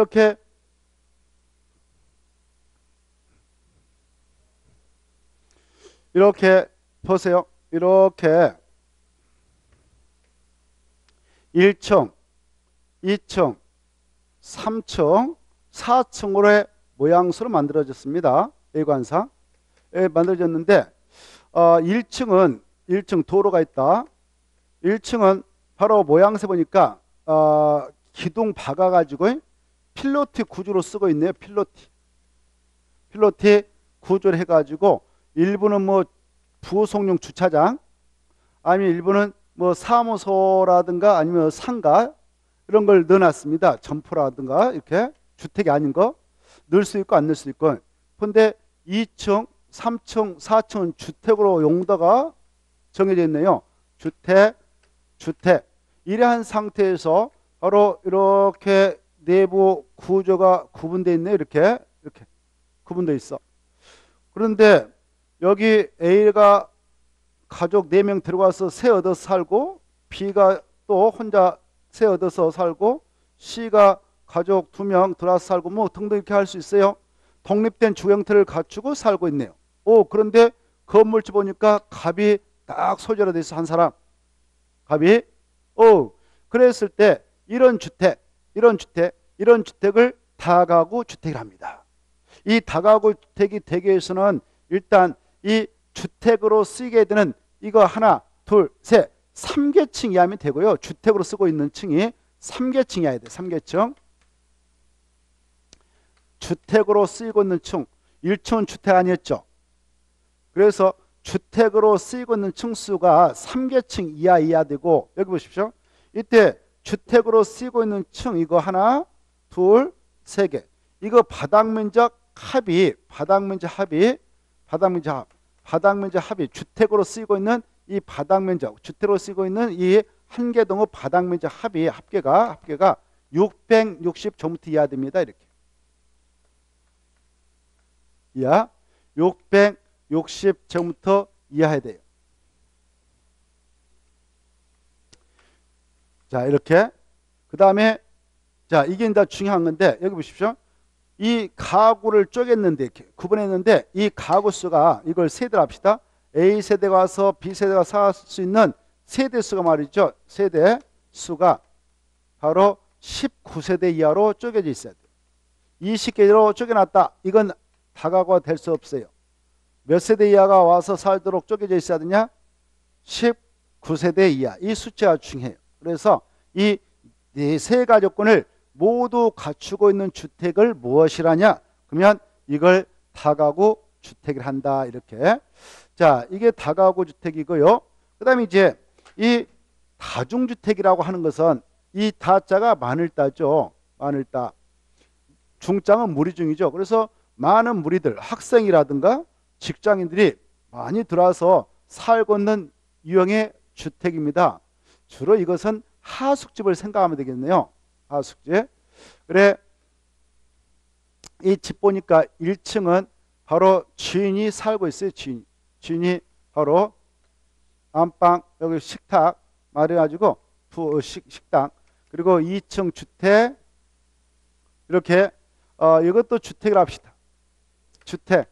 S1: 이렇게 보세요. 이렇게 1층, 2층, 3층, 4층으로의 모양새로 만들어졌습니다. 외관상 만들어졌는데, 1층 도로가 있다. 1층은 바로 모양새 보니까 기둥 박아가지고 필로티 구조로 쓰고 있네요. 필로티 구조를 해가지고 일부는 뭐 부속용 주차장, 아니면 일부는 뭐 사무소라든가 아니면 상가 이런 걸 넣어놨습니다. 점포라든가 이렇게 주택이 아닌 거 넣을 수 있고 안 넣을 수 있고. 그런데 2층, 3층, 4층은 주택으로 용도가 정해져 있네요. 주택. 이러한 상태에서 바로 이렇게 내부 구조가 구분되어 있네요. 이렇게 구분되어 있어. 그런데 여기 A가 가족 4명 들어가서 새 얻어서 살고, B가 또 혼자 새 얻어서 살고, C가 가족 2명 들어와서 살고 뭐 등등 이렇게 할 수 있어요. 독립된 주 형태를 갖추고 살고 있네요. 그런데 건물주 보니까 갑이 딱 소재로 돼 있어. 한 사람 갑이. 그랬을 때 이런 주택을 다가구 주택이라 합니다. 이 다가구 주택이 되기 위해서는 일단 이 주택으로 쓰게 되는 이거 하나, 둘, 셋, 3계층 이하면 되고요. 주택으로 쓰고 있는 층이 3계층이어야 돼. 3계층. 주택으로 쓰이고 있는 층. 1층은 주택 아니었죠. 그래서 주택으로 쓰이고 있는 층수가 3계층 이하 되고, 여기 보십시오. 이때 주택으로 쓰이고 있는 층 이거 하나, 둘, 세 개. 이거 바닥면적 합이 주택으로 쓰이고 있는 이 바닥면적, 주택으로 쓰이고 있는 이 한 개 동의 바닥면적 합계가 660제곱미터 이하 됩니다. 이렇게. 이하 660제곱미터 이하해야 돼요. 자, 이렇게. 그 다음에 자, 이게 이제 중요한 건데 여기 보십시오. 이 가구를 쪼갰는데 이렇게 구분했는데 이 가구 수가 이걸 세대로 합시다. A세대가 와서 B세대가 살 수 있는 세대 수가 말이죠. 세대 수가 바로 19세대 이하로 쪼개져 있어야 돼요. 20개로 쪼개놨다. 이건 다가구가 될 수 없어요. 몇 세대 이하가 와서 살도록 쪼개져 있어야 되냐? 19세대 이하. 이 숫자가 중요해요. 그래서 이 네 세가 조건을 모두 갖추고 있는 주택을 무엇이라냐? 그러면 이걸 다가구 주택을 한다. 이렇게. 자, 이게 다가구 주택이고요. 그 다음에 이제 이 다중주택이라고 하는 것은 이 다자가 많을따죠. 많을따. 중자는 무리중이죠. 그래서 많은 무리들, 학생이라든가 직장인들이 많이 들어와서 살고 있는 유형의 주택입니다. 주로 이것은 하숙집을 생각하면 되겠네요. 하숙집. 그래, 이 집 보니까 1층은 바로 주인이 살고 있어요. 주인이 바로 안방, 여기 식탁 마련해가지고 식당. 그리고 2층 주택. 이렇게 이것도 주택을 합시다. 주택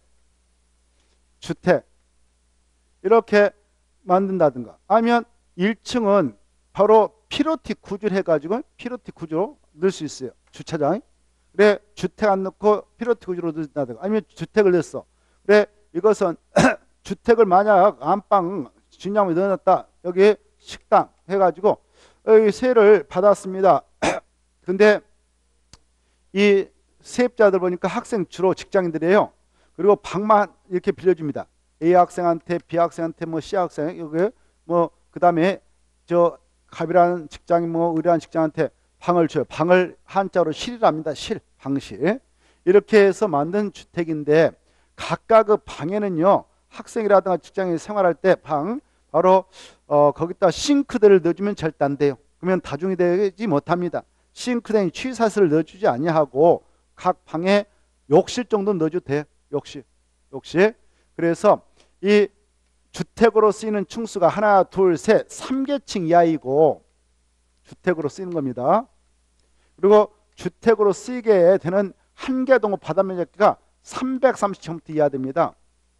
S1: 이렇게 만든다든가 아니면 1층은 바로 피로티 구조를 해가지고 피로티 구조로 넣을 수 있어요. 주차장. 그래, 주택 안 넣고 피로티 구조로 넣는다든가 아니면 주택을 넣었어. 그래, 이것은 주택을 만약 안방 진량을 넣어놨다. 여기 식당 해가지고 여기 세를 받았습니다. 근데 이 세입자들 보니까 학생 주로 직장인들이에요. 그리고 방만 이렇게 빌려줍니다. A 학생한테, B 학생한테, 뭐 C 학생, 여기 뭐 그다음에 저 갑이라는 직장인, 뭐 의뢰한 직장한테 방을 줘요. 방을 한자로 실이랍니다. 실, 방실. 이렇게 해서 만든 주택인데 각각의 방에는요 학생이라든가 직장인이 생활할 때 방 바로 거기다 싱크대를 넣어주면 절대 안 돼요. 그러면 다중이 되지 못합니다. 싱크대에 취사슬을 넣어주지 아니하고 각 방에 욕실 정도 넣어줘도 돼요. 욕실. 그래서 이 주택으로 쓰이는 층수가 하나, 둘, 셋, 3계층 이하이고 주택으로 쓰이는 겁니다. 그리고 주택으로 쓰이게 되는 한개동 바닥면적가 330제곱미터 이하 됩니다.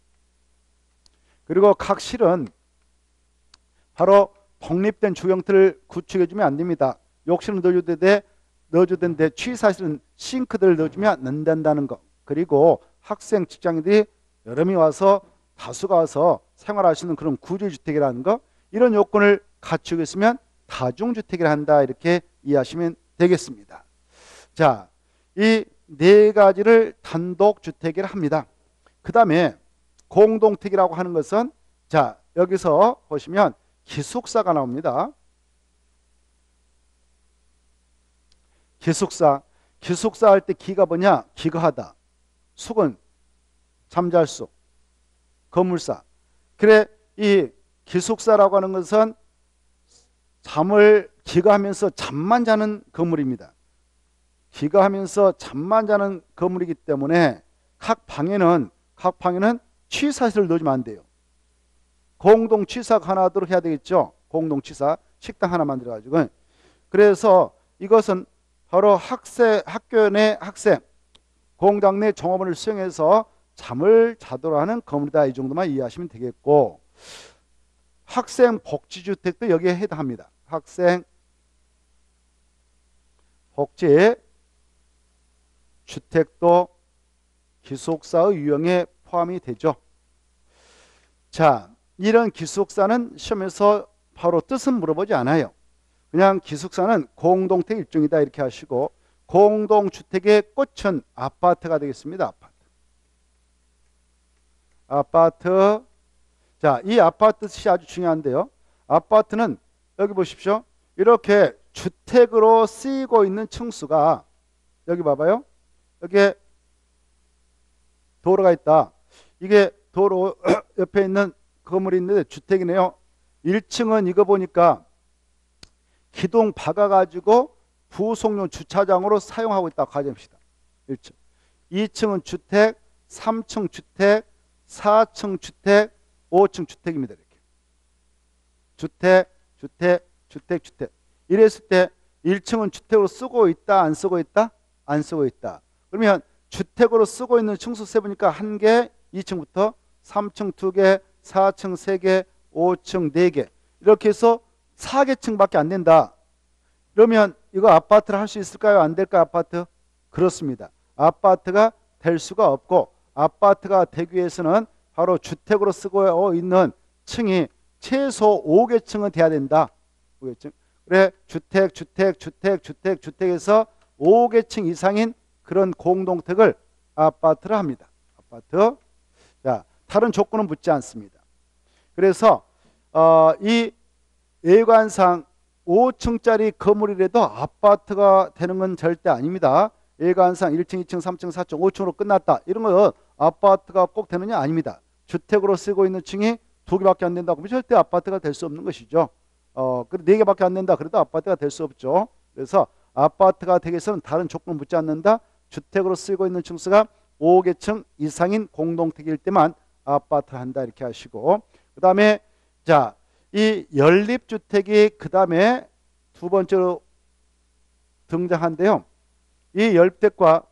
S1: 그리고 각 실은 바로 독립된 주형태를 구축해주면 안 됩니다. 욕실은 넣어줘도 되는데 취사실은 싱크대를 넣어주면 안 된다는 거. 그리고 학생, 직장인들이 여러 명이 와서 다수가 와서 생활할 수 있는 그런 구조주택이라는 거. 이런 요건을 갖추고 있으면 다중주택이라 한다. 이렇게 이해하시면 되겠습니다. 자, 이 네 가지를 단독주택이라 합니다. 그 다음에 공동택이라고 하는 것은 자, 여기서 보시면 기숙사가 나옵니다. 기숙사 할 때 기가 뭐냐? 기거하다. 숙은 잠잘 수. 건물사. 그래, 이 기숙사라고 하는 것은 잠을 기거하면서 잠만 자는 건물입니다. 기거하면서 잠만 자는 건물이기 때문에 각 방에는 취사실을 넣어주면 안 돼요. 공동 취사가 하나 하도록 해야 되겠죠. 공동 취사. 식당 하나 만들어가지고. 그래서 이것은 바로 학교 내 학생, 공장 내 종업원을 수용해서 잠을 자도록 하는 건물이다. 이 정도만 이해하시면 되겠고, 학생 복지주택도 여기에 해당합니다. 학생 복지 주택도 기숙사의 유형에 포함이 되죠. 자, 이런 기숙사는 시험에서 바로 뜻은 물어보지 않아요. 그냥 기숙사는 공동택 일종이다 이렇게 하시고, 공동주택의 꽃은 아파트가 되겠습니다. 아파트. 자, 이 아파트 뜻이 아주 중요한데요. 아파트는 여기 보십시오. 이렇게 주택으로 쓰이고 있는 층수가 여기 봐봐요. 여기에 도로가 있다. 이게 도로 옆에 있는 건물이 있는데 주택이네요. 1층은 이거 보니까 기둥 박아가지고 부속용 주차장으로 사용하고 있다고 가정합시다. 1층. 2층은 주택, 3층 주택, 4층 주택, 5층 주택입니다. 이렇게. 주택. 이랬을 때 1층은 주택으로 쓰고 있다, 안 쓰고 있다? 안 쓰고 있다. 그러면 주택으로 쓰고 있는 층수 세보니까 1개, 2층부터 3층 2개, 4층 3개, 5층 4개 이렇게 해서 4개층밖에 안 된다. 그러면 이거 아파트를 할 수 있을까요? 안 될까요? 아파트? 그렇습니다. 아파트가 될 수가 없고 아파트가 되기 위해서는 바로 주택으로 쓰고 있는 층이 최소 5개층은 돼야 된다. 5개층. 그래 주택에서 5개층 이상인 그런 공동택을 아파트를 합니다. 아파트. 자, 다른 조건은 묻지 않습니다. 그래서 이 예관상 5층짜리 건물이라도 아파트가 되는 건 절대 아닙니다. 예관상 1층, 2층, 3층, 4층, 5층으로 끝났다. 이런 건 아파트가 꼭 되느냐? 아닙니다. 주택으로 쓰고 있는 층이 2개밖에 안 된다고 하면 절대 아파트가 될 수 없는 것이죠. 그래 4개밖에 안 된다. 그래도 아파트가 될 수 없죠. 그래서 아파트가 되기 위해서는 다른 조건을 묻지 않는다. 주택으로 쓰고 있는 층수가 5개층 이상인 공동택일 때만 아파트를 한다. 이렇게 하시고 그 다음에 자, 이 연립주택이 그 다음에 두 번째로 등장한데요. 이 연립주택과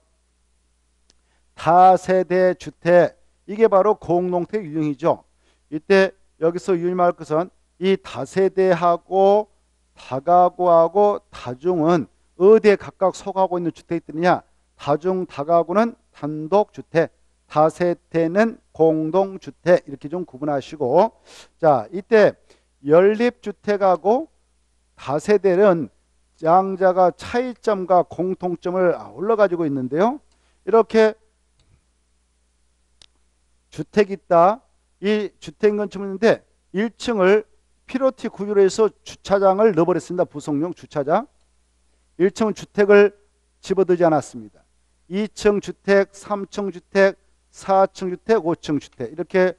S1: 다세대 주택 이게 바로 공동택 유형이죠. 이때 여기서 유념할 것은 이 다세대하고 다가구하고 다중은 어디에 각각 속하고 있는 주택들이냐. 다중 다가구는 단독주택, 다세대는 공동주택 이렇게 좀 구분하시고 자 이때 연립주택하고 다세대는 양자가 차이점과 공통점을 아울러 가지고 있는데요. 이렇게 주택이 있다. 이 주택 건축물이 있는데 1층을 피로티 구조로 해서 주차장을 넣어버렸습니다. 부속용 주차장. 1층은 주택을 집어들지 않았습니다. 2층 주택, 3층 주택, 4층 주택, 5층 주택 이렇게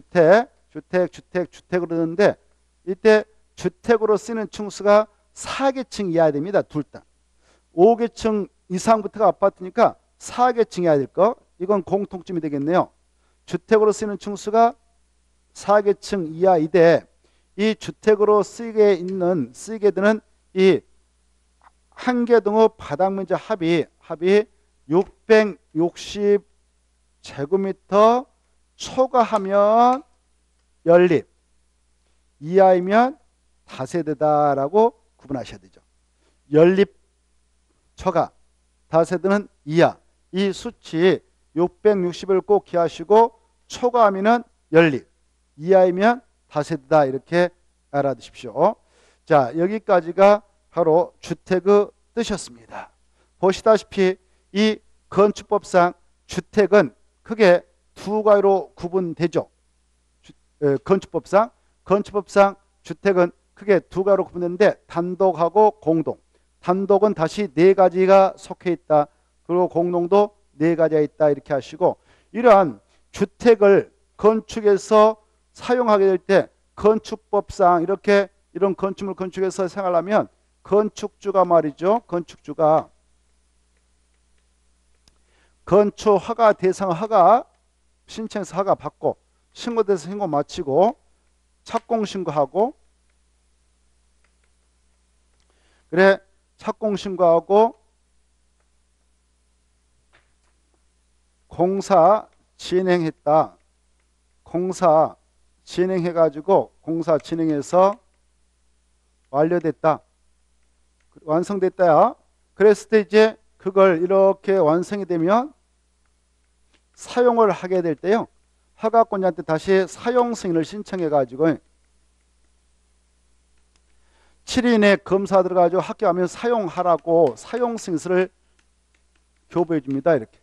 S1: 주택으로 되는데 이때 주택으로 쓰는 층수가 4개층 이하야 됩니다. 둘 다. 5개층 이상부터가 아파트니까 4개층 이하야 될 거. 이건 공통점이 되겠네요. 주택으로 쓰는 층수가 4개층 이하이되 이 주택으로 쓰게 되는 이 한 개 동의 바닥 면적 합이 660제곱미터 초과하면 연립, 이하이면 다세대다라고 구분하셔야 되죠. 연립 초과, 다세대는 이하. 이 수치 660을 꼭 기하시고 초과하면 연립, 이하이면 다세대다 이렇게 알아두십시오. 자, 여기까지가 바로 주택의 뜻이었습니다. 보시다시피 이 건축법상 주택은 크게 두 가지로 구분되죠. 건축법상 주택은 크게 두 가지로 구분되는데 단독하고 공동. 단독은 다시 4가지가 속해 있다. 그리고 공동도 4가지가 있다. 이렇게 하시고 이러한 주택을 건축에서 사용하게 될 때 건축법상 이런 건축물 건축에서 생활하면 건축주가 말이죠. 건축주가 건축 허가 대상 허가 신청해서 허가 받고 신고돼서 신고 마치고 착공 신고하고 그래 착공 신고하고 공사 진행했다. 공사 진행해가지고 공사 진행해서 완료됐다. 완성됐다야. 그랬을 때 이제 그걸 이렇게 완성이 되면 사용을 하게 될 때요. 허가권자한테 다시 사용 승인을 신청해 가지고 7인의 검사 들어가지고 합격하면 사용하라고 사용 승인서를 교부해 줍니다. 이렇게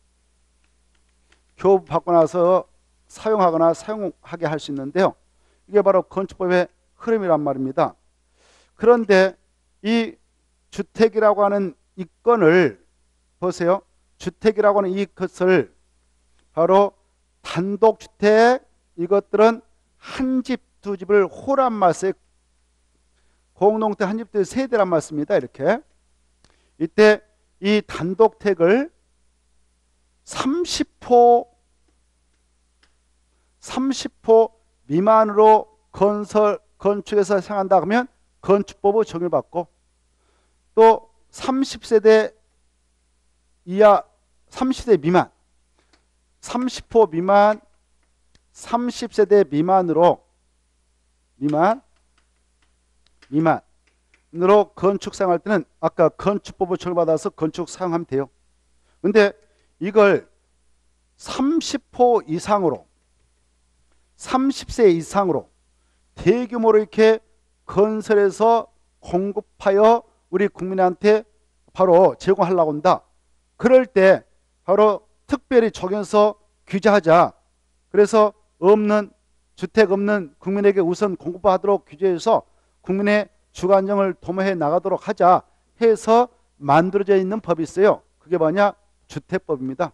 S1: 교부 받고 나서 사용하거나 사용하게 할 수 있는데요. 이게 바로 건축법의 흐름이란 말입니다. 그런데 이 주택이라고 하는 이 건을 보세요. 주택이라고 하는 이것을 바로 단독주택 이것들은 한 집, 두 집을 호란 말세 공동택 한 집, 두 집, 세대란 말씀입니다. 이렇게 이때 이 단독택을 30호 미만으로 건축해서 사용한다 하면 건축법을 적용받고 또 30세대 이하, 30세 미만, 30호 미만, 30세대 미만으로 건축 사용할 때는 아까 건축법을 적용받아서 건축 사용하면 돼요. 근데 이걸 30호 이상으로 30세 이상으로 대규모로 이렇게 건설해서 공급하여 우리 국민한테 바로 제공하려고 한다. 그럴 때 바로 특별히 적용해서 규제하자. 그래서 주택 없는 국민에게 우선 공급하도록 규제해서 국민의 주거안정을 도모해 나가도록 하자 해서 만들어져 있는 법이 있어요. 그게 뭐냐? 주택법입니다.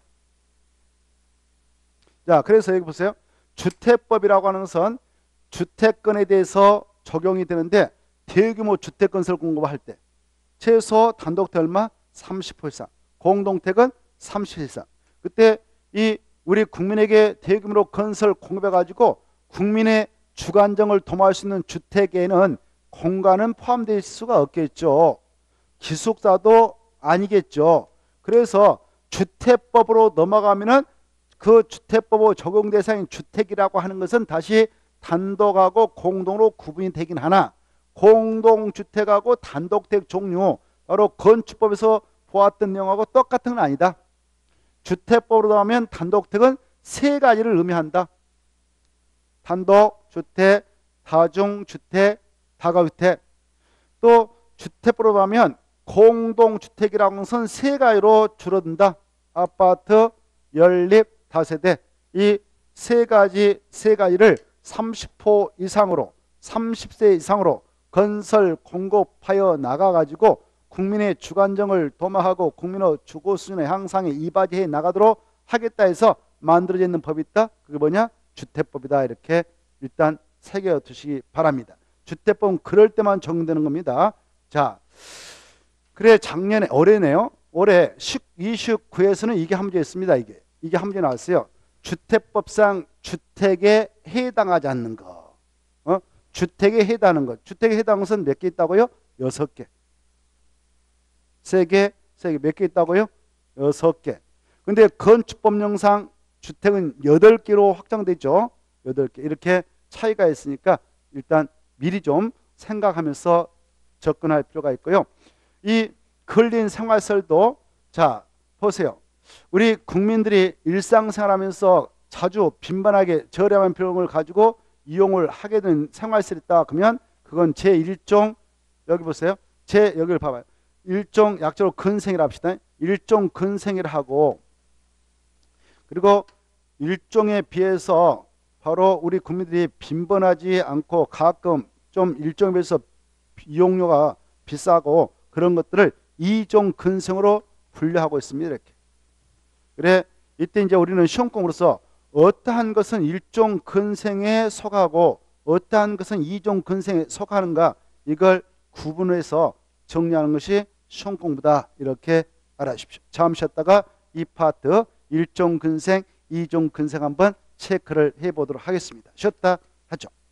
S1: 자, 그래서 여기 보세요. 주택법이라고 하는 것은 주택건에 대해서 적용이 되는데 대규모 주택건설 공급을 할 때 최소 단독택 얼마? 30% 이상, 공동택은 30% 이상. 그때 이 우리 국민에게 대규모로 건설 공급해 가지고 국민의 주거안정을 도모할 수 있는 주택에는 공간은 포함되어 있을 수가 없겠죠. 기숙사도 아니겠죠. 그래서 주택법으로 넘어가면은 그 주택법으로 적용 대상인 주택이라고 하는 것은 다시 단독하고 공동으로 구분이 되긴 하나 공동주택하고 단독택 종류 바로 건축법에서 보았던 내용하고 똑같은 건 아니다. 주택법으로 하면 단독택은 세 가지를 의미한다. 단독주택, 다중주택, 다가주택. 또 주택법으로 하면 공동주택이라는 것은 세 가지로 줄어든다. 아파트, 연립, 다세대. 이 세 가지를 30호 이상으로 30세 이상으로 건설 공급하여 나가가지고 국민의 주거안정을 도모하고 국민의 주거 수준의 향상에 이바지해 나가도록 하겠다 해서 만들어져 있는 법이 있다. 그게 뭐냐? 주택법이다. 이렇게 일단 새겨 두시기 바랍니다. 주택법은 그럴 때만 적용되는 겁니다. 자, 그래 작년에 올해네요. 올해 29에서는 이게 함재 있습니다. 이게 함재 나왔어요. 주택법상 주택에 해당하지 않는 거. 주택에 해당하는 것. 주택에 해당하는 것은 몇 개 있다고요? 6개. 3개, 몇 개 있다고요? 6개. 근데 건축법령상 주택은 8개로 확정되죠. 8개. 이렇게 차이가 있으니까 일단 미리 좀 생각하면서 접근할 필요가 있고요. 이 근린 생활설도 자 보세요. 우리 국민들이 일상생활하면서 자주 빈번하게 저렴한 비용을 가지고 이용을 하게 된 생활설이 있다 그러면 그건 제1종 여기 보세요. 여기를 봐봐요. 일종 약자로 근생이라 합시다. 일종 근생이라 하고 그리고 일종에 비해서 바로 우리 국민들이 빈번하지 않고 가끔 좀 일종에 비해서 이용료가 비싸고 그런 것들을 이종 근생으로 분류하고 있습니다. 이렇게. 그래 이때 이제 우리는 시험공으로서 어떠한 것은 일종 근생에 속하고 어떠한 것은 이종 근생에 속하는가 이걸 구분해서 정리하는 것이 시험 공부다. 이렇게 알아주십시오. 잠시 쉬었다가 이 파트 일종 근생, 이종 근생 한번 체크를 해보도록 하겠습니다. 쉬었다 하죠.